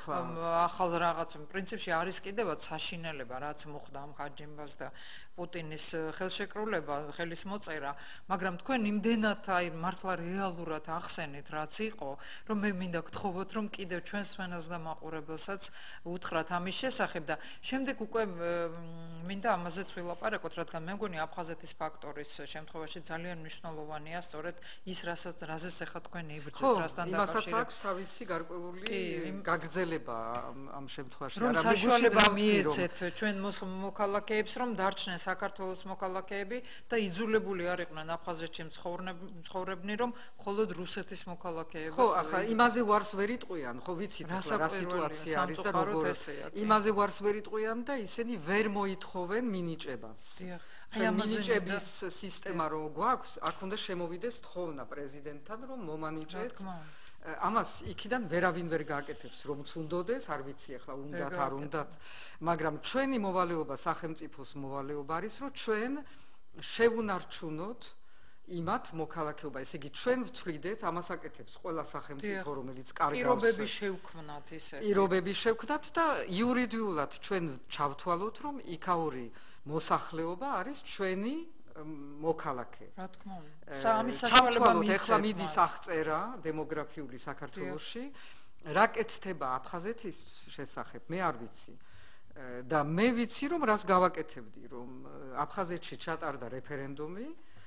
ახალ რაღაც პრინციპში არის კიდევაც საშინელება რაც მოხდა ამ ხარჯემბას და პუტინის ხელშეკრულება ხელის მოწერა მაგრამ თქვენ იმდენად აი მართლა რეალურად ახსენეთ რაც იყო რომ მე მინდა გთხოვოთ რომ კიდევ ჩვენს სვენას და მაყურებელსაც უთხრათ ამის შესახებ და შემდეგ უკვე მინდა ამაზეც ვილაპარაკოთ რადგან მე მგონი აფხაზეთის ფაქტორის შემთხვევაში ძალიან მნიშვნელოვანია სწორედ ის რასაც რაზეც ახლა თქვენ იბრძვით რასთან დაკავშირებით იმასაც აქვს თავისი გარკვეული გაგრძელება ამ შემთხვევაში რომ საშუალება მიეცეთ ჩვენ მოქალაქეებს რომ დარჩნენ საქართველოს მოქალაქეები და იძულებული არ იყვნენ აფხაზეთში მცხოვრებნი რომ მხოლოდ რუსეთის მოქალაქეები ხო ახლა იმაზე ვარს ვერ იტყვიან ხო ვიცით რა სიტუაცია არის და როგორ იმაზე ვარს ვერ იტყვიან და ისინი ვერ მოითხოვენ მინიჭებას აი მინიჭების სისტემა რო გვაქვს აქ უნდა შემოვიდეს თხოვნა პრეზიდენტთან რომ მომანიჭეთ ამას იქიდან ვერავინ ვერ გააკეთებს რომ თუნდოდეს არ ვიცი ახლა უნდათ არ უნდათ მაგრამ ჩვენი მოვალეობა სახელმწიფოს მოვალეობა არის რომ ჩვენ შევუნარჩუნოთ იმათ მოქალაქეობა ესე იგი ჩვენ ვთვლიდეთ ამას აკეთებს ყველა სახელმწიფო რომელიც კარგავს პირობები შევქმნათ ისე პირობები შევქმნათ და იურიდიულად ჩვენ ჩავთვალოთ რომ იქაური მოსახლეობა არის ჩვენი მოქალაქე. რა თქმა უნდა. სამი საშუალება მიცეთ. ეხლა მიდის აღწერა დემოგრაფიული საქართველოში. რა კეთდება აფხაზეთის შესახებ? მე არ ვიცი. და მე ვიცი რომ რას გავაკეთებდი, რომ აფხაზეთში ჩატარდა რეფერენდუმი.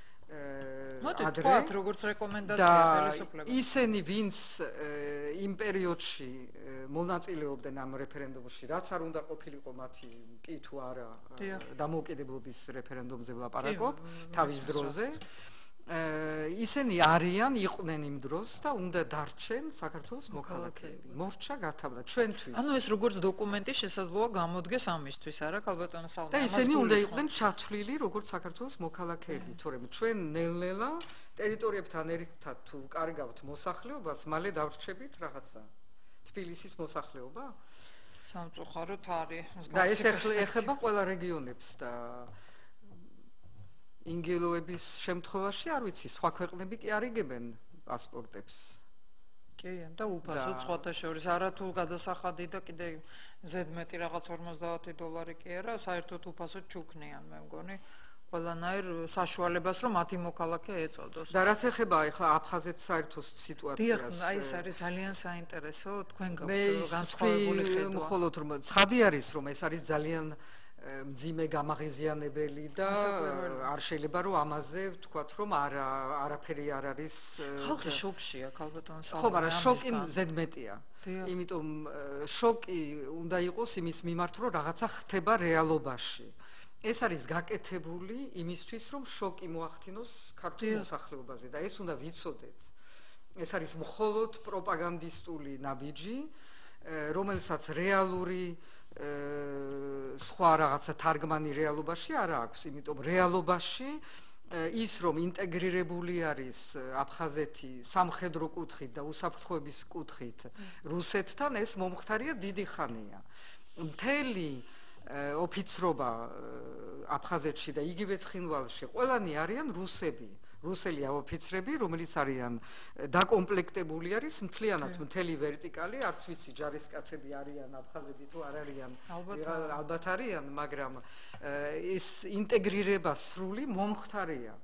მოდი თქვათ როგორც რეკომენდაცია ხელისუფლებას. ისინი ვინც იმ პერიოდში მონაწილეობდნენ ამ რეფერენდუმში, რაც არ უნდა ყოფილიყო მათი კი თუ არა დამოუკიდებლობის რეფერენდუმზე ვლაპარაკობ თავის დროზე. ისინი არიან იყვნენ იმ დროს და უნდა დარჩენ საქართველოს მოქალაქეები. მორჩა გათავდა ჩვენთვის. ანუ ეს როგორც დოკუმენტი შესაძლოა გამოდგეს ამისთვის, არა ქალბატონო სალმა. და ისინი უნდა იყვნენ ჩათვლილი როგორც საქართველოს მოქალაქეები, თორემ ჩვენ ნელ-ნელა ტერიტორიებთან ერთად თუ კარგავთ მოსახლეობას, მალე დავრჩებით რაღაცა. თბილისის მოსახლეობა? სამწუხაროდ არის. და ეს ეხება ყველა რეგიონებს და ინგილოების შემთხვევაში არ ვიცი, სხვა ქვეყნები კი არ იგებენ პასპორტებს. კი, და უფასოდ სხვათა შორის არა თუ გადასახადი და კიდე ზედმეტი რაღაც ორმოცდაათი დოლარი კი არა, საერთოდ უფასოდ ჩუქნიან, მე მგონი. ყველანაირ საშუალებას რომ მათი მოქალაქე ეწოდოს. და რაც ეხება ახლა აფხაზეთის საერთო სიტუაციას. დიახ, აი ეს არის ძალიან საინტერესო, თქვენ გაქვთ განსხვავებული ხედვა. მხოლოდ რომ ცხადი არის რომ ეს არის ძალიან მძიმე გამაღიზიანებელი და არ შეიძლება რომ ამაზე ვთქვათ რომ არა არაფერი არ არის ხალხი შოკშია ქალბატონო სალმა ხო მაგრამ შოკი ზედმეტია იმიტომ შოკი უნდა იყოს იმის მიმართ რომ რაღაცა ხდება რეალობაში ეს არის გაკეთებული იმისთვის რომ შოკი მოახდინოს ქართულ მოსახლეობაზე და ეს უნდა ვიცოდეთ ეს არის მხოლოდ პროპაგანდისტული ნაბიჯი რომელსაც რეალური სხვა რაღაცა თარგმანი რეალობაში არ აქვს, იმიტომ რეალობაში ის რომ ინტეგრირებული არის აფხაზეთი სამხედრო კუთხით და უსაფრთხოების კუთხით რუსეთთან ეს მომხდარია დიდი ხანია. მთელი ოფიცრობა აფხაზეთში და იგივე ცხინვალში ყველანი არიან რუსები. რუსელი ოფიცრები, რომელიც არიან დაკომპლექტებული არის მთლიანად მთელი ვერტიკალი, არც ვიცი ჯარისკაცები არიან აფხაზები თუ არ არიან, ალბათ არიან, მაგრამ ეს ინტეგრირება სრული მომხდარია.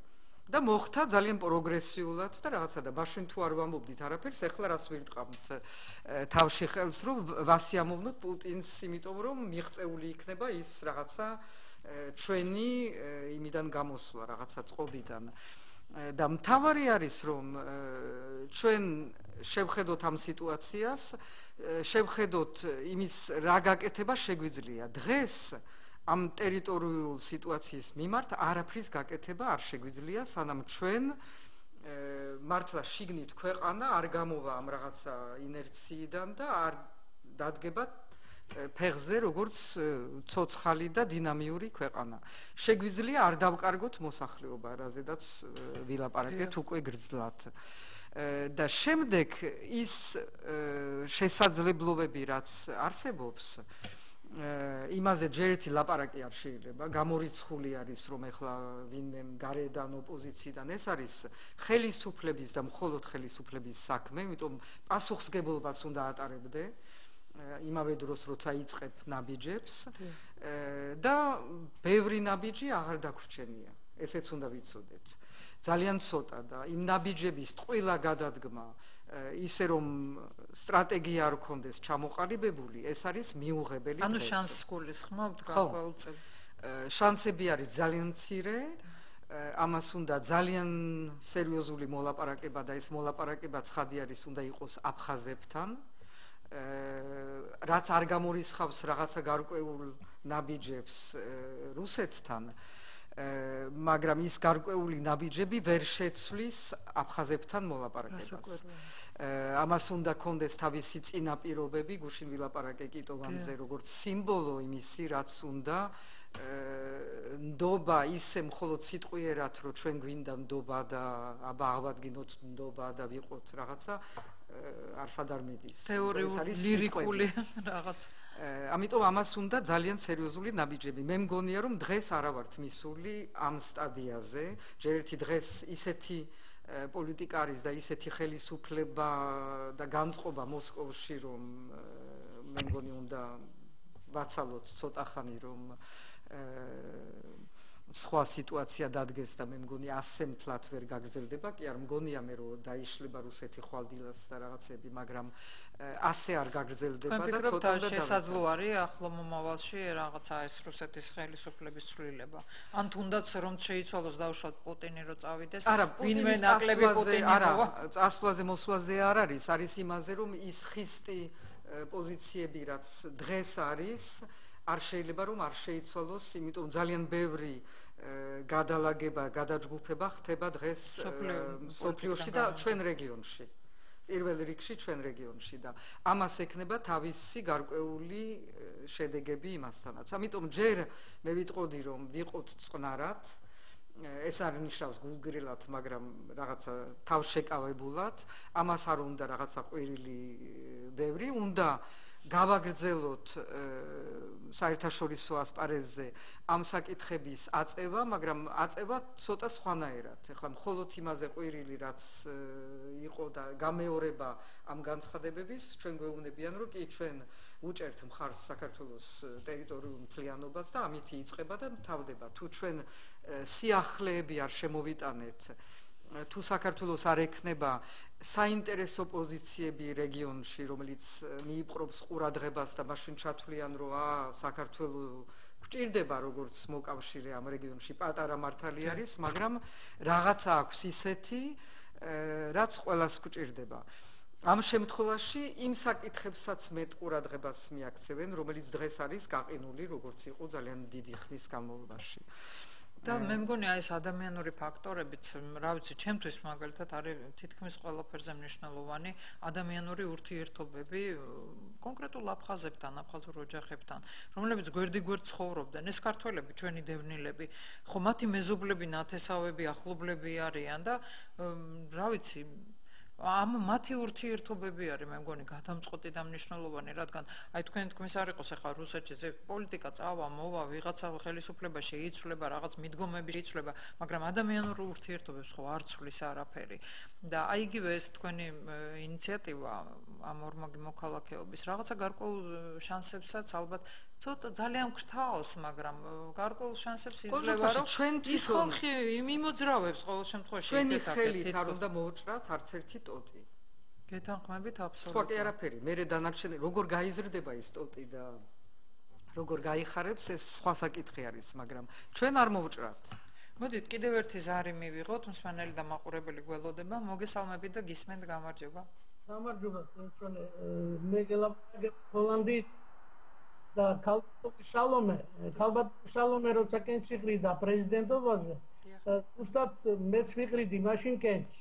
და მოხდა ძალიან პროგრესიულად და რაღაცა და ბაშენ თუ არ ვამბობდით არაფერს, ეხლა რას ვირტყამთ თავში ხელს, რომ ვასიამოვნოთ პუტინს, იმიტომ რომ მიღწეული იქნება ის რაღაცა ჩვენი იმიდან გამოსვლა, რაღაცა წყობიდან. და მთავარი არის რომ ჩვენ შევხედოთ ამ სიტუაციას, შევხედოთ იმის რა გაკეთება შეგვიძლია. დღეს ამ ტერიტორიულ სიტუაციის მიმართ არაფრის გაკეთება არ შეგვიძლია, სანამ ჩვენ მართლა შიგნით ქვეყანა არ გამოვა ამ რაღაცა ინერციიდან და არ დადგება ფეხზე როგორც ცოცხალი და დინამიური ქვეყანა. შეგვიძლია არ დავკარგოთ მოსახლეობა, რაზედაც ვილაპარაკეთ უკვე გრძლად. და შემდეგ ის შესაძლებლობები, რაც არსებობს, იმაზე ჯერ ერთი ლაპარაკი არ შეიძლება, გამორიცხული არის, რომ ეხლა ვინმე გარედან ოპოზიციიდან ეს არის ხელისუფლების და მხოლოდ ხელისუფლების საქმე, იმიტომ პასუხისგებლობას უნდა ატარებდე იმავე დროს, როცა იწყებ ნაბიჯებს და ბევრი ნაბიჯი აღარ დაგვრჩენია. ესეც უნდა ვიცოდეთ. ძალიან ცოტა და იმ ნაბიჯების ტყუილა გადადგმა ისე რომ სტრატეგია არ ქონდეს ჩამოყალიბებული, ეს არის მიუღებელი. ანუ შანსს გულისხმობთ გარკვეულწილად. შანსები არის ძალიან მცირე. ამას უნდა ძალიან სერიოზული მოლაპარაკება და ეს მოლაპარაკება ცხადი არის უნდა იყოს აფხაზებთან. რაც არ გამორიცხავს რაღაცა გარკვეულ ნაბიჯებს რუსეთთან, მაგრამ ის გარკვეული ნაბიჯები ვერ შეცვლის აფხაზებთან მოლაპარაკებას. ამას უნდა კონდეს თავისი წინაპირობები, გუშინ ვილაპარაკე კიტოვანზე, როგორც სიმბოლო იმისი, რაც უნდა ნდობა ისე მხოლოდ სიტყვიერად, რომ ჩვენ გვინდა ნდობა და აბა ავადგინოთ ნდობა და ვიყოთ რაღაცა არსად არ მიდის. თეორიული, ლირიკული რაღაც. ამიტომ ამას უნდა ძალიან სერიოზული ნაბიჯები. მე მგონია რომ დღეს არა ვართ მისული ამ სტადიაზე. ჯერ ერთი დღეს ისეთი პოლიტიკა არის და ისეთი ხელისუფლება და განწყობა მოსკოვში, რომ მე მგონი უნდა ვაცალოთ ცოტა ხანი, რომ სხვა სიტუაცია დადგეს და მე მგონი ასე მთლად ვერ გაგრძელდება, კი არ მგონია მე რომ დაიშლება რუსეთი ხვალდილას და რაღაცები, მაგრამ ასე არ გაგრძელდება და ცოტა და შესაძლო არის ახლო მომავალში რაღაცა ეს რუსეთის ხელისუფლების ცვლილება. ან თუნდაც რომ შეიცვალოს დავუშვათ პუტინი რომ წავიდეს, ვინმე ნაკლები პუტინი მოვა. წასვლაზე მოსვლაზე არ არის, არის იმაზე რომ ის ხისტი პოზიციები რაც დღეს არის არ შეიძლება რომ არ შეიცვალოს, იმიტომ ძალიან ბევრი გადალაგება, გადაჯგუფება ხდება დღეს სოფლიოში და ჩვენ რეგიონში. პირველ რიგში ჩვენ რეგიონში და ამას ექნება თავისი გარკვეული შედეგები იმასთანაც. ამიტომ ჯერ მე ვიტყოდი რომ ვიყოთ წყნარად, ეს არ ნიშნავს გულგრილად, მაგრამ რაღაცა თავშეკავებულად, ამას არ უნდა რაღაცა ყვირილი ბევრი, უნდა გავაგრძელოთ საერთაშორისო ასპარეზზე ამ საკითხების აწევა, მაგრამ აწევა ცოტა სხვანაირად. ეხლა მხოლოდ იმაზე ყვირილი, რაც იყო და გამეორება ამ განცხადებების, ჩვენ გვეუბნებიან, რომ კი ჩვენ უჭერთ მხარს საქართველოს ტერიტორიულ მთლიანობას და ამით იწყება და მთავრდება. თუ ჩვენ სიახლეები არ შემოვიტანეთ, თუ საქართველოს არ ექნება საინტერესო პოზიციები რეგიონში, რომელიც მიიპყრობს ყურადღებას და მაშინ ჩათვლიან, რომ აა საქართველოს გვჭირდება როგორც მოკავშირე ამ რეგიონში, პატარა მართალი არის, მაგრამ რაღაცა აქვს ისეთი, რაც ყველას გვჭირდება. ამ შემთხვევაში იმ საკითხებსაც მეტ ყურადღებას მიაქცევენ, რომელიც დღეს არის გაყინული, როგორც იყო ძალიან დიდი ხნის განმავლობაში. და მე მგონი აი ეს ადამიანური ფაქტორებიც, რა ვიცი, ჩემთვის მაგალითად არის თითქმის ყველაფერზე მნიშვნელოვანი ადამიანური ურთიერთობები კონკრეტულ აფხაზებთან, აფხაზურ ოჯახებთან, რომლებიც გვერდიგვერდ ცხოვრობდნენ. ეს ქართველები, ჩვენი დევნილები, ხო მათი მეზობლები, ნათესავები, ახლობლები არიან და რა ვიცი, ამ მათი ურთიერთობები არის მე მგონი გადამწყვეტი და მნიშვნელოვანი, რადგან აი თქვენ თქმის არ იყოს ახლა რუსეთში ზე პოლიტიკა წავა, მოვა, ვიღაცა ხელისუფლება შეიცვლება, რაღაც მიდგომები შეიცვლება, მაგრამ ადამიანურ ურთიერთობებს ხო არ ცვლის არაფერი. და აი იგივე ეს თქვენი ინიციატივა ამ ორმაგი მოქალაქეობის რაღაცა გარკვეულ შანსებსაც ალბათ ცოტა ძალიან გრთაალს, მაგრამ გარკვეულ შანსებს იძლევა, რომ ის ხალხი მიმოძრავებს ყოველ შემთხვევაში ჩვენი ხელით არ უნდა მოუჭრათ არც ერთი ტოტი. გეთანხმებით აბსოლუტურად. სხვა კი არაფერი, მე დანარჩენი როგორ გაიზრდება ის ტოტი და როგორ გაიხარებს ეს სხვა საკითხი არის, მაგრამ ჩვენ არ მოუჭრათ. მოდით კიდევ ერთი ზარი მივიღოთ, მსმენელი და მაყურებელი გველოდება, მოგესალმებით და გისმენთ, გამარჯობა. გამარჯობა, ჩვენი მე გელაპარაკებ ჰოლანდიით და ქალბატონი სალომე, ქალბატონი სალომე როცა კენჭი ყრიდა პრეზიდენტობაზე, უბრალოდ მეც ვიყრიდი მაშინ კენჭს.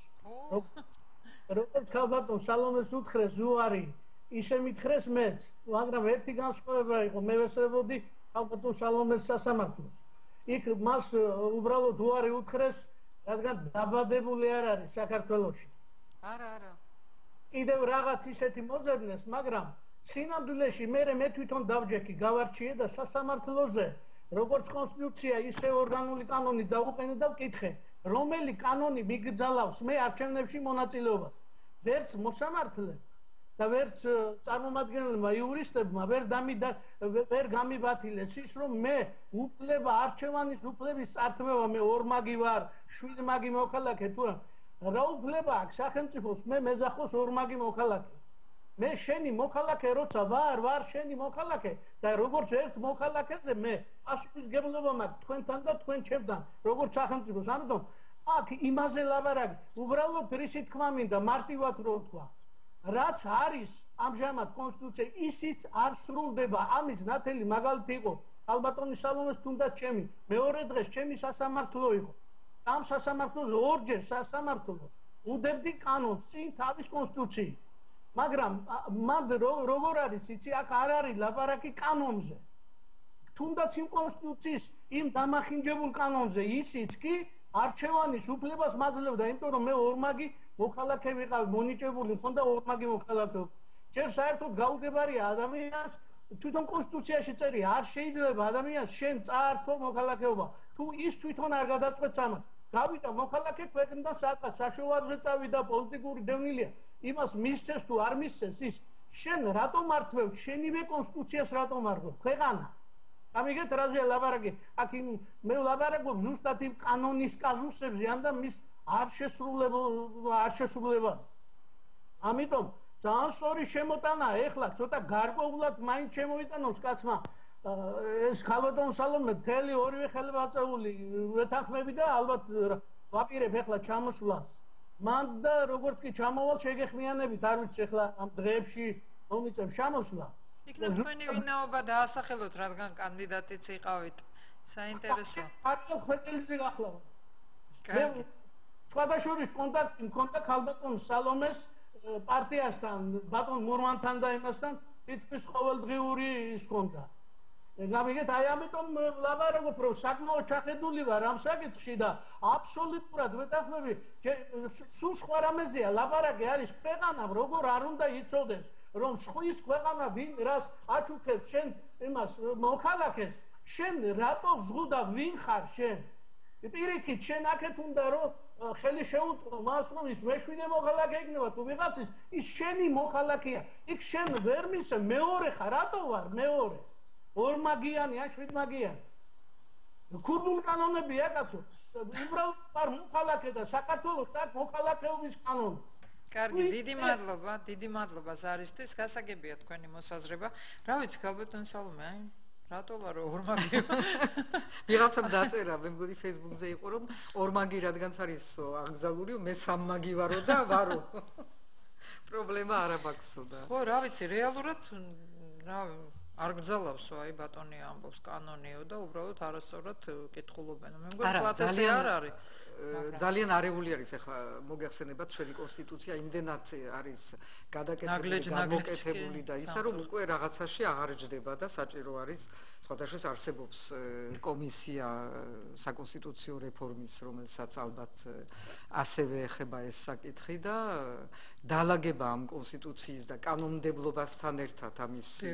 როგორც ქალბატონ სალომეს უთხრეს ზუარი, ისე მითხრეს მეც, მაგრამ ერთი განსხვავება იყო, მე ვესწრებოდი ქალბატონ სალომეს სასამართლოს. იქ მას უბრალოდ უარი უთხრეს, რადგან დაბადებული არ არის საქართველოში. არა, არა. კიდევ რაღაც ისეთი მოძებნეს, მაგრამ სინამდვილეში მე მე თვითონ დავჯექი, გავარჩიე და სასამართლოზე, როგორც კონსტიტუცია, ისე ორგანული კანონი დავუყენე და ვკითხე, რომელი კანონი მიგძალავს მე არჩევნებში მონაწილეობას. ვერც მოსამართლე და ვერც წარმომადგენელმა იურისტებმა ვერ დამიდა ვერ გამიბათილეს ის, რომ მე უფლება არჩევანის უფლების წართვევა, მე ორმაგი ვარ, შვიდმაგი მოქალაქე თუ რა უფლება აქვს სახელმწიფოს მე მეძახოს ორმაგი მოქალაქე. მე შენი მოქალაქე როცა ვარ, ვარ შენი მოქალაქე და როგორც ერთ მოქალაქეზე მე პასუხისმგებლობა მაქვს თქვენთან და თქვენ ჩემთან, როგორც სახელმწიფოს. ამიტომ აქ იმაზე ლაპარაკი, უბრალოდ რისი თქმა მინდა, მარტივად რო ვთქვა. რაც არის ამჟამად კონსტიტუცია, ისიც არ სრულდება. ამის ნათელი მაგალითი იყო ქალბატონი სალომეს თუნდაც ჩემი მეორე დღეს ჩემი სასამართლო იყო. ამ სასამართლოზე ორჯერ სასამართლო უდებდი კანონს წინ თავის კონსტიტუციით. მაგრამ მან როგორ არის იცი, აქ არ არის ლაპარაკი კანონზე. თუნდაც იმ კონსტიტუციის იმ დამახინჯებულ კანონზე, ისიც კი არჩევანის უფლებას მაძლევდა, იმიტომ რომ მე ორმაგი მოქალაქე ვიყავი, მონიჭებული მქონდა ორმაგი მოქალაქეობა. ჯერ საერთოდ გაუგებარია ადამიანს, თვითონ კონსტიტუციაში წერია, არ შეიძლება ადამიანს შენ წაართო მოქალაქეობა, თუ ის თვითონ არ გადაწყვეტს ამას. გავიდა მოქალაქე ქვეყნიდან საერთოდ საშუალოზე წავიდა, პოლიტიკური დევნილია. იმას მისცეს თუ არ მისცეს ის, შენ რატომ მართვევ, შენივე კონსტიტუციას რატომ არგო ქვეყანა? ამიგეთ რაზეა ლაპარაკი? აქ მე ვლაპარაკობ ზუსტად იმ კანონის კაზუსებზე, ან და მის არ შესრულება არ შესრულება. ამიტომ ძალიან სწორი შემოტანა, ეხლა ცოტა გარკვეულად მაინც შემოიტანოს კაცმა ეს ქალბატონ სალომე მთელი ორივე ხელმაწეული ვეთანხმები და ალბათ ვაპირებ ეხლა ჩამოსვლას. მან და როგორც კი ჩამოვალ შეგეხმიანებით, არ ვიცი ეხლა ამ დღეებში მომიწევს ჩამოსვლა. იქნებ თქვენი ვინაობა დაასახელოთ, რადგან კანდიდატიც იყავით. საინტერესო. არტილ ხვეტელიძე გახლავთ. კარგი. სხვადასხვა კონტაქტი მქონდა ქალბატონ სალომეს პარტიასთან, ბატონ მურმანთან და იმასთან თითქმის ყოველდღიური ის ჰქონდა. გამიგეთ, აი ამიტომ ლაპარაკობ, რომ საკმაოდ ჩახედული ვარ ამ საკითხში და აბსოლუტურად ვეთანხმები, სულ სხვა რამეზეა ლაპარაკი არის ქვეყანამ, როგორ არ უნდა იცოდეს, რომ სხვის ქვეყანა ვინ რას აჩუქებს შენ იმას მოქალაქეს, შენ რატო ზღუდა ვინ ხარ შენ? პირიქით შენ აქეთ უნდა რომ ხელი შეუწყო მას, რომ ის მეშვიდე მოქალაქე იქნება თუ ვიღაცის, ის შენი მოქალაქეა. იქ შენ ვერ მისე მეორე ხარ, რატო ვარ მეორე? ორმაგიანი ან შვიდმაგიანი. ქურდული კანონებია კაცო. უბრალოდ ვარ მოქალაქე და საქართველოს აქ მოქალაქეობის კანონი. კარგი, დიდი მადლობა, დიდი მადლობა ზარისთვის, გასაგებია თქვენი მოსაზრება. რა ვიცი, ქალბატონ სალომე, აი რატო ვარ ორმაგი? ვიღაცამ დაწერა, მე მგონი Facebook-ზე იყო, რომ ორმაგი რადგანაც არის აკრძალული, მე სამმაგი ვარო და ვარო. პრობლემა არ მაქვსო და. ხო, რა ვიცი, რეალურად რა არ გძალავსო, აი ბატონი ამბობს კანონიო და უბრალოდ არასწორად კითხულობენ. მე მგონი პლატაზე არ არის. ძალიან არეული არის ახლა მოგეხსენებათ ჩვენი კონსტიტუცია იმდენად არის გადაკეთებული, გამოკეთებული და ისა რომ უკვე რაღაცაში აღარ ჯდება და საჭირო არის სხვადასხვა არსებობს კომისია საკონსტიტუციო რეფორმის, რომელსაც ალბათ ასევე ეხება ეს საკითხი და დაალაგება ამ კონსტიტუციის და კანონმდებლობასთან ერთად ამისი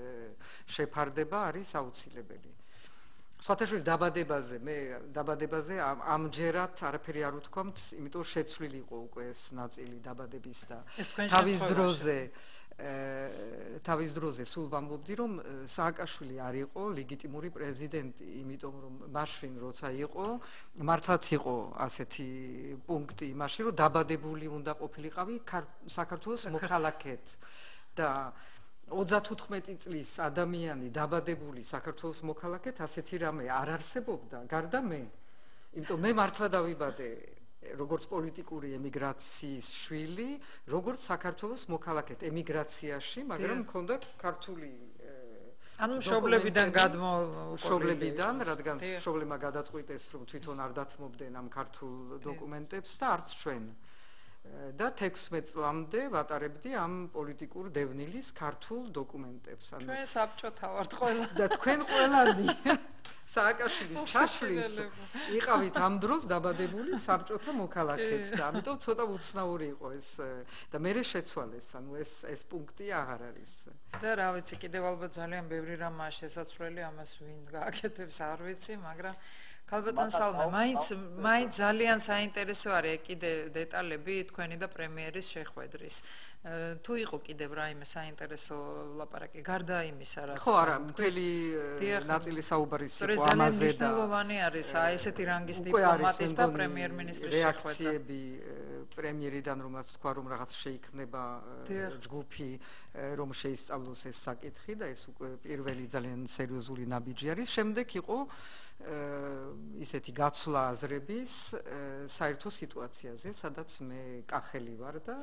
შეფარდება არის აუცილებელი. სხვათაშორის დაბადებაზე, მე დაბადებაზე ამჯერად არაფერი არ უთქვამთ, იმიტომ შეცვლილი იყო უკვე ეს ნაწილი დაბადების და თავის დროზე თავის დროზე სულ ვამბობდი, რომ სააკაშვილი არ იყო ლეგიტიმური პრეზიდენტი, იმიტომ რომ მაშინ როცა იყო, მართლაც იყო ასეთი პუნქტი იმაში, რომ დაბადებული უნდა ყოფილიყავი საქართველოს მოქალაქედ და ოცდათხუთმეტი წლის ადამიანი დაბადებული საქართველოს მოქალაქედ ასეთი რამე არ არსებობდა, გარდა მე. იმიტომ მე მართლა დავიბადე როგორც პოლიტიკური ემიგრაციის შვილი, როგორც საქართველოს მოქალაქედ ემიგრაციაში, მაგრამ მქონდა ქართული ანუ მშობლებიდან გადმო მშობლებიდან, რადგან მშობლებმა გადაწყვიტეს, რომ თვითონ არ დათმობდნენ ამ ქართულ დოკუმენტებს და არც ჩვენ. და თექვსმეტ წლამდე ვატარებდი ამ პოლიტიკურ დევნილის ქართულ დოკუმენტებს. ჩვენ საბჭოთა ვართ ყველა. და თქვენ ყველანი სააკაშვილის ჩაშლით იყავით ამ დროს დაბადებული საბჭოთა მოქალაქედ და ამიტომ ცოტა უცნაური იყო ეს და მე შეცვალეს, ანუ ეს ეს პუნქტი აღარ არის. და რა ვიცი, კიდევ ალბათ ძალიან ბევრი რამაა შესაძლებელი, ამას ვინ გააკეთებს არ ვიცი, მაგრამ ქალბატონ სალმე, მაინც მაინც ძალიან საინტერესო არის კიდე დეტალები თქვენი და პრემიერის შეხვედრის. თუ იყო კიდევ რაიმე საინტერესო ლაპარაკი გარდა იმისა, რაც ხო, არა, მთელი ნაწილი საუბარის იყო ამაზე და ძალიან მნიშვნელოვანი არის აი ესეთი რანგის დიპლომატის და პრემიერ-მინისტრის შეხვედრა. რეაქციები პრემიერიდან, რომელსაც თქვა, რომ რაღაც შეიქმნება ჯგუფი, რომ შეისწავლოს ეს საკითხი და ეს უკვე პირველი ძალიან სერიოზული ნაბიჯი არის. შემდეგ იყო ისეთი გაცვლა აზრების საერთო სიტუაციაზე, სადაც მე კახელი ვარ და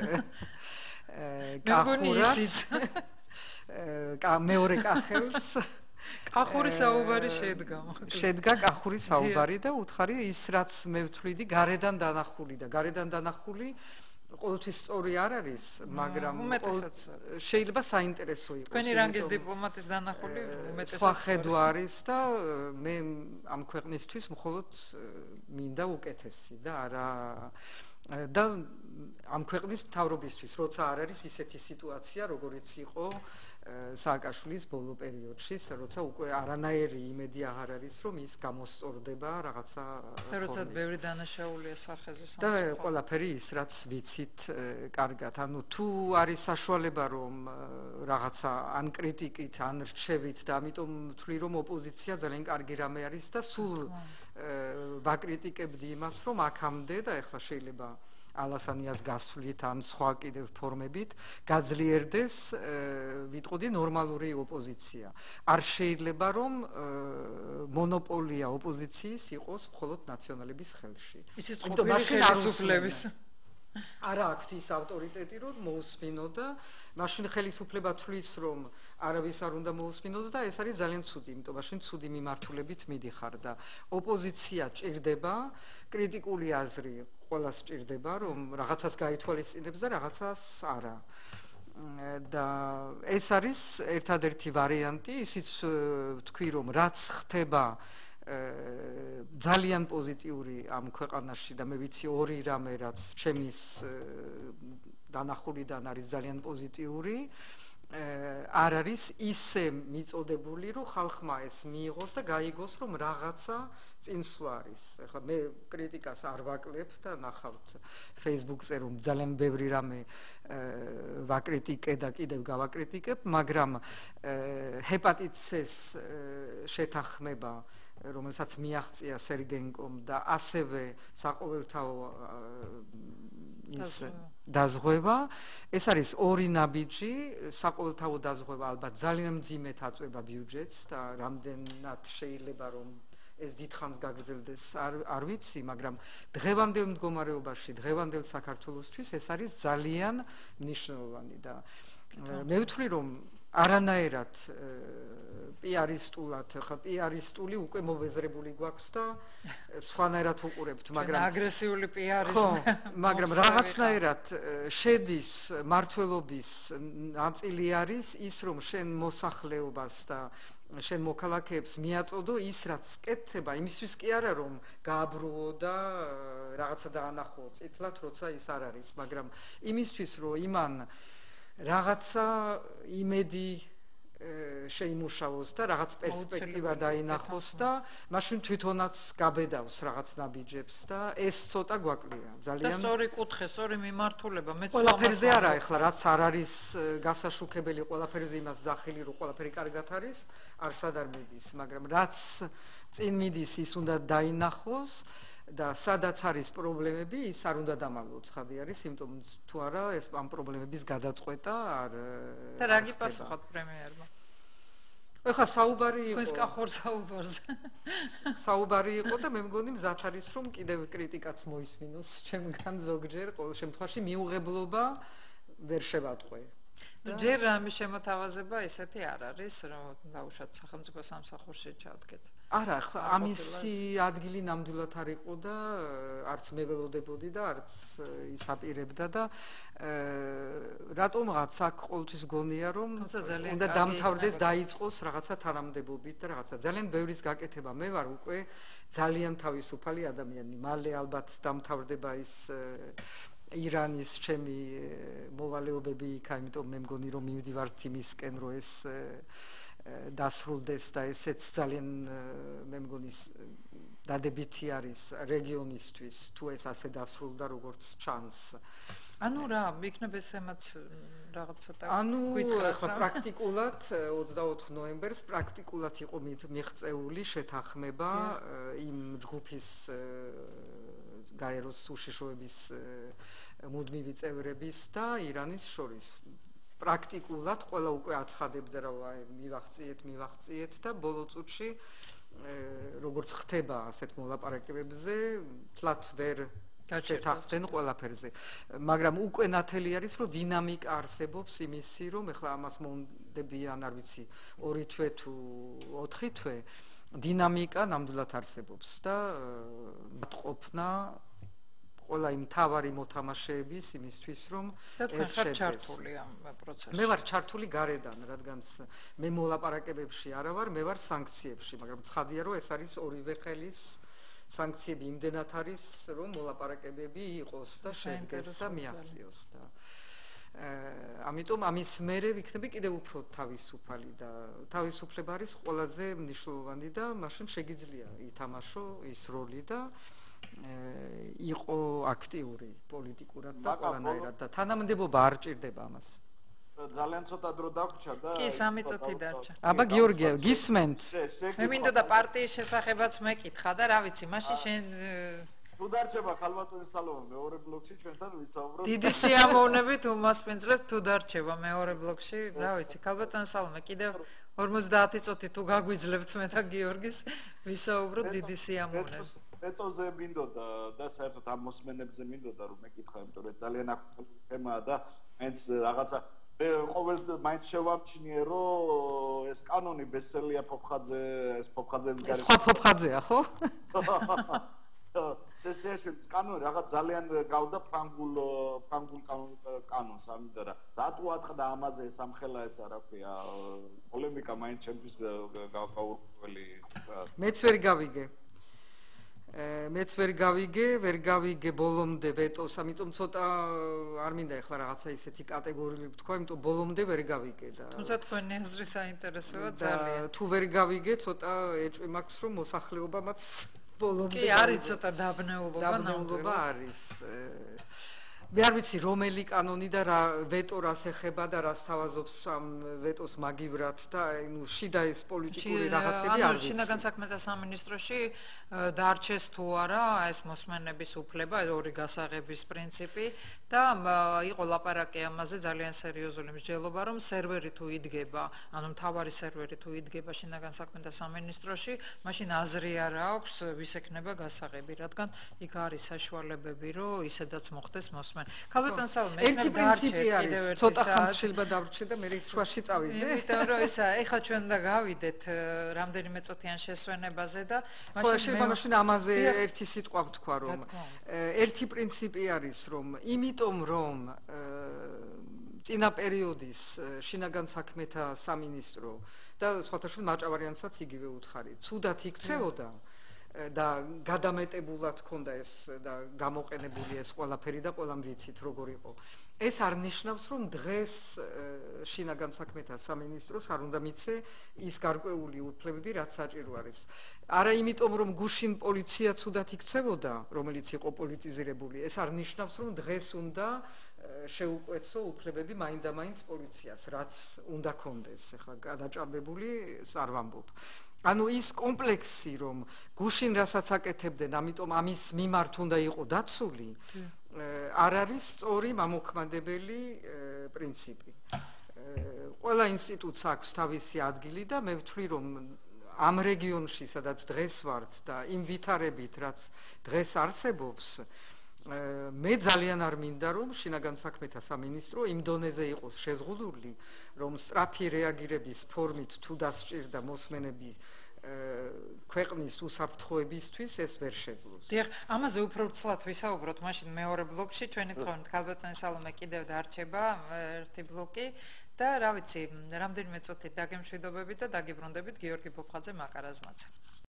კახურიც მეორე კახელს კახური საუბარი შედგა. შედგა კახური საუბარი და უთხარი ის რაც მე ვთვლიდი გარედან დანახული და გარედან დანახული ყოველთვის სწორი არ არის, მაგრამ შეიძლება საინტერესო იყოს. თქვენი რანგის დიპლომატის დანახული უმეტესად სხვა ხედვა არის და მე ამ ქვეყნისთვის მხოლოდ მინდა უკეთესი და არა და ამ ქვეყნის მთავრობისთვის, როცა არ არის ისეთი სიტუაცია, როგორიც იყო სააკაშვილის ბოლო პერიოდში, როცა უკვე არანაირი იმედი აღარ არის, რომ ის გამოსწორდება რაღაცა და როცა ბევრი დანაშაულია სახეზე და ყველაფერი ის რაც ვიცით კარგად. ანუ თუ არის საშუალება რომ რაღაცა ან კრიტიკით, ან რჩევით და ამიტომ ვთვლი რომ ოპოზიცია ძალიან კარგი რამე არის და სულ ვაკრიტიკებდი იმას, რომ აქამდე და ეხლა შეიძლება ალასანიას გასვლით ან სხვა კიდევ ფორმებით გაძლიერდეს ვიტყოდი ნორმალური ოპოზიცია. არ შეიძლება რომ მონოპოლია ოპოზიციის იყოს მხოლოდ ნაციონალების ხელში. ისიც ყოფილი ხელისუფლების არა აქვთ ის ავტორიტეტი რომ მოусმინო და მაშინ ხელისუფლება თვლის რომ არავის არ უნდა მოусმინოს და ეს არის ძალიან ცუდი, იმიტომ მაშინ ცუდი მიმართულებით მიდიხარ და ოპოზიცია ჭირდება, კრიტიკული აზრი ყველას ჭირდება, რომ რაღაცას გაითვალისწინებს და რაღაცას არა. და ეს არის ერთადერთი ვარიანტი, ისიც ვთქვი, რომ რაც ხდება ძალიან პოზიტიური ამ ქვეყანაში და მე ვიცი ორი რამე რაც ჩემის დანახულიდან არის ძალიან პოზიტიური არ არის ისე მიწოდებული რომ ხალხმა ეს მიიღოს და გაიგოს რომ რაღაცა წინსვლა არის. ეხლა მე კრიტიკას არ ვაკლებ და ნახავთ Facebook-ზე რომ ძალიან ბევრი რამე ვაკრიტიკე და კიდევ გავაკრიტიკებ, მაგრამ ჰეპატიტ C-ს შეთანხმება რომელსაც მიაღწია სერგენკომ და ასევე საყოველთაო ის დაზღვევა, ეს არის ორი ნაბიჯი, საყოველთაო დაზღვევა ალბათ ძალიან მძიმედ აწვება ბიუჯეტს და რამდენად შეიძლება რომ ეს დიდხანს გაგრძელდეს არ ვიცი, მაგრამ დღევანდელ მდგომარეობაში, დღევანდელ საქართველოსთვის ეს არის ძალიან მნიშვნელოვანი და მე ვთვლი რომ არანაირად პიარისტულად, ხა პიარისტული უკვე მოვეზრებული გვაქვს და სხვანაირად უყურებთ, მაგრამ აგრესიული პიარიზმი. მაგრამ რაღაცნაირად შედის მართლობის ნაწილი არის ის, რომ შენ მოსახლეობას და შენ მოქალაქეებს მიაწოდო ის, რაც კეთდება, იმისთვის კი არა რომ გააბრუო და რაღაცა დაანახო წითლად, როცა ის არ არის, მაგრამ იმისთვის რომ იმან რაღაცა იმედი შეიმუშავოს და რაღაც პერსპექტივა დაინახოს და მაშინ თვითონაც გაბედავს რაღაც ნაბიჯებს და ეს ცოტა გვაკლია ძალიან და სწორი კუთხე, სწორი მიმართულება მეც ყველაფერზე არა ეხლა რაც არ არის გასაშუქებელი ყველაფერზე იმას ზახილი რომ ყველაფერი კარგად არის არსად არ მიდის მაგრამ რაც წინ მიდის ის უნდა დაინახოს და სადაც არის პრობლემები ის არ უნდა დამალოს ხადი არის იმიტომ თუ არა ეს ამ პრობლემების გადაწყვეტა არ და რა გიპასუხოთ პრემიერმა ეხლა საუბარი იყო თქვენს კახორ საუბარზე საუბარი იყო და მე მგონი მზად არის რომ კიდევ კრიტიკაც მოისმინოს ჩემგან ზოგჯერ ყოველ შემთხვევაში მიუღებლობა ვერ შევატყვე ჯერ ამის შემოთავაზება ესეთი არ არის რომ დაუშვათ სახელმწიფო სამსახურში ჩავდგეთ არა ხა ამისი ადგილი ნამდვილად არ იყო და არც მე ველოდებოდი და არც ის აპირებდა და რატომღაც აქ ყოველთვის გონია რომ უნდა დამთავრდეს დაიწყოს რაღაცა თანამდებობით და რაღაცა ძალიან ბევრის გაკეთება მე ვარ უკვე ძალიან თავისუფალი ადამიანი მალე ალბათ დამთავრდება ის ირანის ჩემი მოვალეობები იქა იმიტომ მე მგონი რომ მივდივართ იმისკენ რომ ეს დასრულდეს და ესეც ძალიან მე მგონი დადებითი არის რეგიონისთვის თუ ეს ასე დასრულდა როგორც ჩანს ანუ რა იქნება ეს თემაც რაღაც ცოტა ანუ ახლა პრაქტიკულად ოცდაოთხ ნოემბერს პრაქტიკულად იყო მიღწეული შეთანხმება იმ ჯგუფის გაეროს უშიშროების მუდმივი წევრების და ირანის შორის პრაქტიკულად ყველა უკვე აცხადებდა რომ მივახციეთ მივახციეთ და ბოლო წუთში როგორც ხდება ასეთ მოლაპარაკებებზე თლათ ვერ შეთანხმდნენ ყველაფერზე მაგრამ უკვე ნათელი არის რომ დინამიკა არსებობს იმისი რომ ეხლა ამას მომდებიან არ ვიცი ორი თვე თუ ოთხი თვე დინამიკა ნამდვილად არსებობს და ყოფნა ყველა იმ თავარი მოთამაშეების იმისთვის რომ ეს შედეს ჩართული ამ პროცესში. მე ვარ ჩართული გარედან, რადგანაც მე მოლაპარაკებებში არა ვარ, მე ვარ სანქციებში, მაგრამ ცხადია რომ ეს არის ორივე ხელის სანქციები იმდენად არის რომ მოლაპარაკებები იყოს და შედგეს და მიაღწიოს და ამიტომ ამის მერე ვიქნები კიდევ უფრო თავისუფალი და თავისუფლება არის ყველაზე მნიშვნელოვანი და მაშინ შეგიძლია ითამაშო ის როლი და იყო აქტიური პოლიტიკურად და ყველანაირად და თანამდებობა არ ჭირდება ამას. ძალიან ცოტა დრო დაგვრჩა და კი სამი წუთი დარჩა. აბა გიორგია, გისმენთ? მე მინდოდა პარტიის შესახებაც მეკითხა და რა ვიცი, მაშინ შენ თუ დარჩება ხალბატონის სალონი მეორე ბლოკში ჩვენთან ვისაუბროთ. დიდი სიამოვნებით უმასპინძლებთ თუ დარჩება მეორე ბლოკში, რა ვიცი, ხალბატონის სალონი კიდევ ორმოცდაათი წუთი თუ გაგვიძლებთ მე და გიორგის ვისაუბროთ დიდი სიამოვნებით. ეტოზე მინდოდა და საერთოდ ამ მოსმენებზე მინდოდა რომ მეკითხა, იმიტომ რომ ძალიან აქტუალური თემაა და მაინც რაღაცა მე ყოველ მაინც შევამჩნიე რომ ეს კანონი ბესელია ფოფხაძე ეს ფოფხაძეების გარეშე სხვა ფოფხაძეა ხო? სესიაში კანონი რაღაც ძალიან გავდა ფრანგულ ფრანგულ კანონს ამიტომ რა რატო ატყდა ამაზე სამხელა ეს რა ქვია პოლემიკა მაინც ჩემთვის გაურკვეველი მეც ვერ გავიგე მეც ვერ გავიგე, ვერ გავიგე ბოლომდე ვეტოს, ამიტომ ცოტა არ მინდა ეხლა რაღაცა ისეთი კატეგორიული ვთქვა, იმიტომ ბოლომდე ვერ გავიგე და თუმცა თქვენი აზრი საინტერესოა ძალიან. თუ ვერ გავიგე, ცოტა ეჭვი მაქვს რომ მოსახლეობამაც ბოლომდე კი არის ცოტა დაბნეულობა, დაბნეულობა არის. მე არ ვიცი რომელი კანონი და რა ვეტო რას ეხება და რას თავაზობს ამ ვეტოს მაგივრად და ნუ შიდა ეს პოლიტიკური რაღაცები არ ვიცი. ანუ შინაგან საქმეთა სამინისტროში დარჩეს თუ არა ეს მოსმენების უფლება, ორი გასაღების პრინციპი და იყო ლაპარაკი ამაზე ძალიან სერიოზული მსჯელობა რომ სერვერი თუ იდგება, ანუ მთავარი სერვერი თუ იდგება შინაგან საქმეთა სამინისტროში, მაშინ აზრი არ აქვს ვის ექნება გასაღები, რადგან იქ არის საშუალებები რომ ისედაც მოხდეს მოსმენა. ხალბატონ სალომე, ერთი პრინციპი არის, ცოტა ხანს შეიძლება დავრჩე და მე ის შუაში წავიდე. იმიტომ რომ ისა, ეხლა ჩვენ უნდა გავიდეთ რამდენიმე წუთიან შესვენებაზე და მაშინ შეიძლება მაშინ ამაზე ერთი სიტყვა ვთქვა რომ ერთი პრინციპი არის რომ იმიტომ რომ წინა პერიოდის შინაგან საქმეთა სამინისტრო და სხვათა შორის მაჭავარიანსაც იგივე უთხარი, ცუდად იქცეოდა და გადამეტებულად ქონდა ეს და გამოყენებული ეს ყველაფერი და ყველამ ვიცით როგორ იყო. ეს არ ნიშნავს, რომ დღეს შინაგან საქმეთა სამინისტროს არ უნდა მიცე ის გარკვეული უფლებები, რაც საჭირო არის. არა იმიტომ, რომ გუშინ პოლიცია ცუდად იქცევოდა, რომელიც იყო პოლიტიზირებული, ეს არ ნიშნავს, რომ დღეს უნდა შეუკვეცო უფლებები მაინდა-მაინც პოლიციას, რაც უნდა კონდეს, ახლა გადაჭარბებული არ ვამბობ. ანუ ის კომპლექსი, რომ გუშინ რასაც აკეთებდნენ, ამიტომ ამის მიმართ უნდა იყო დაცული, არ არის სწორი მამოქმედებელი პრინციპი. ყველა ინსტიტუტს აქვს თავისი ადგილი და მე ვთვლი, რომ ამ რეგიონში, სადაც დღეს ვართ და იმ ვითარებით, რაც დღეს არსებობს, მე ძალიან არ მინდა, რომ შინაგან საქმეთა სამინისტრო იმ დონეზე იყოს შეზღუდული, რომ სწრაფი რეაგირების ფორმით თუ დასჭირდა მოსმენები ქვეყნის უსაფრთხოებისთვის ეს ვერ შეძლოს. დიახ, ამაზე უფრო ცლად ვისაუბროთ მაშინ მეორე ბლოკში, ჩვენი თხოვნით ქალბატონი სალომე კიდევ დარჩება ერთი ბლოკი და რა ვიცი, რამდენიმე წუთით დაგემშვიდობებით და დაგიბრუნდებით გიორგი ბობხაძე მაკარაზმაძე.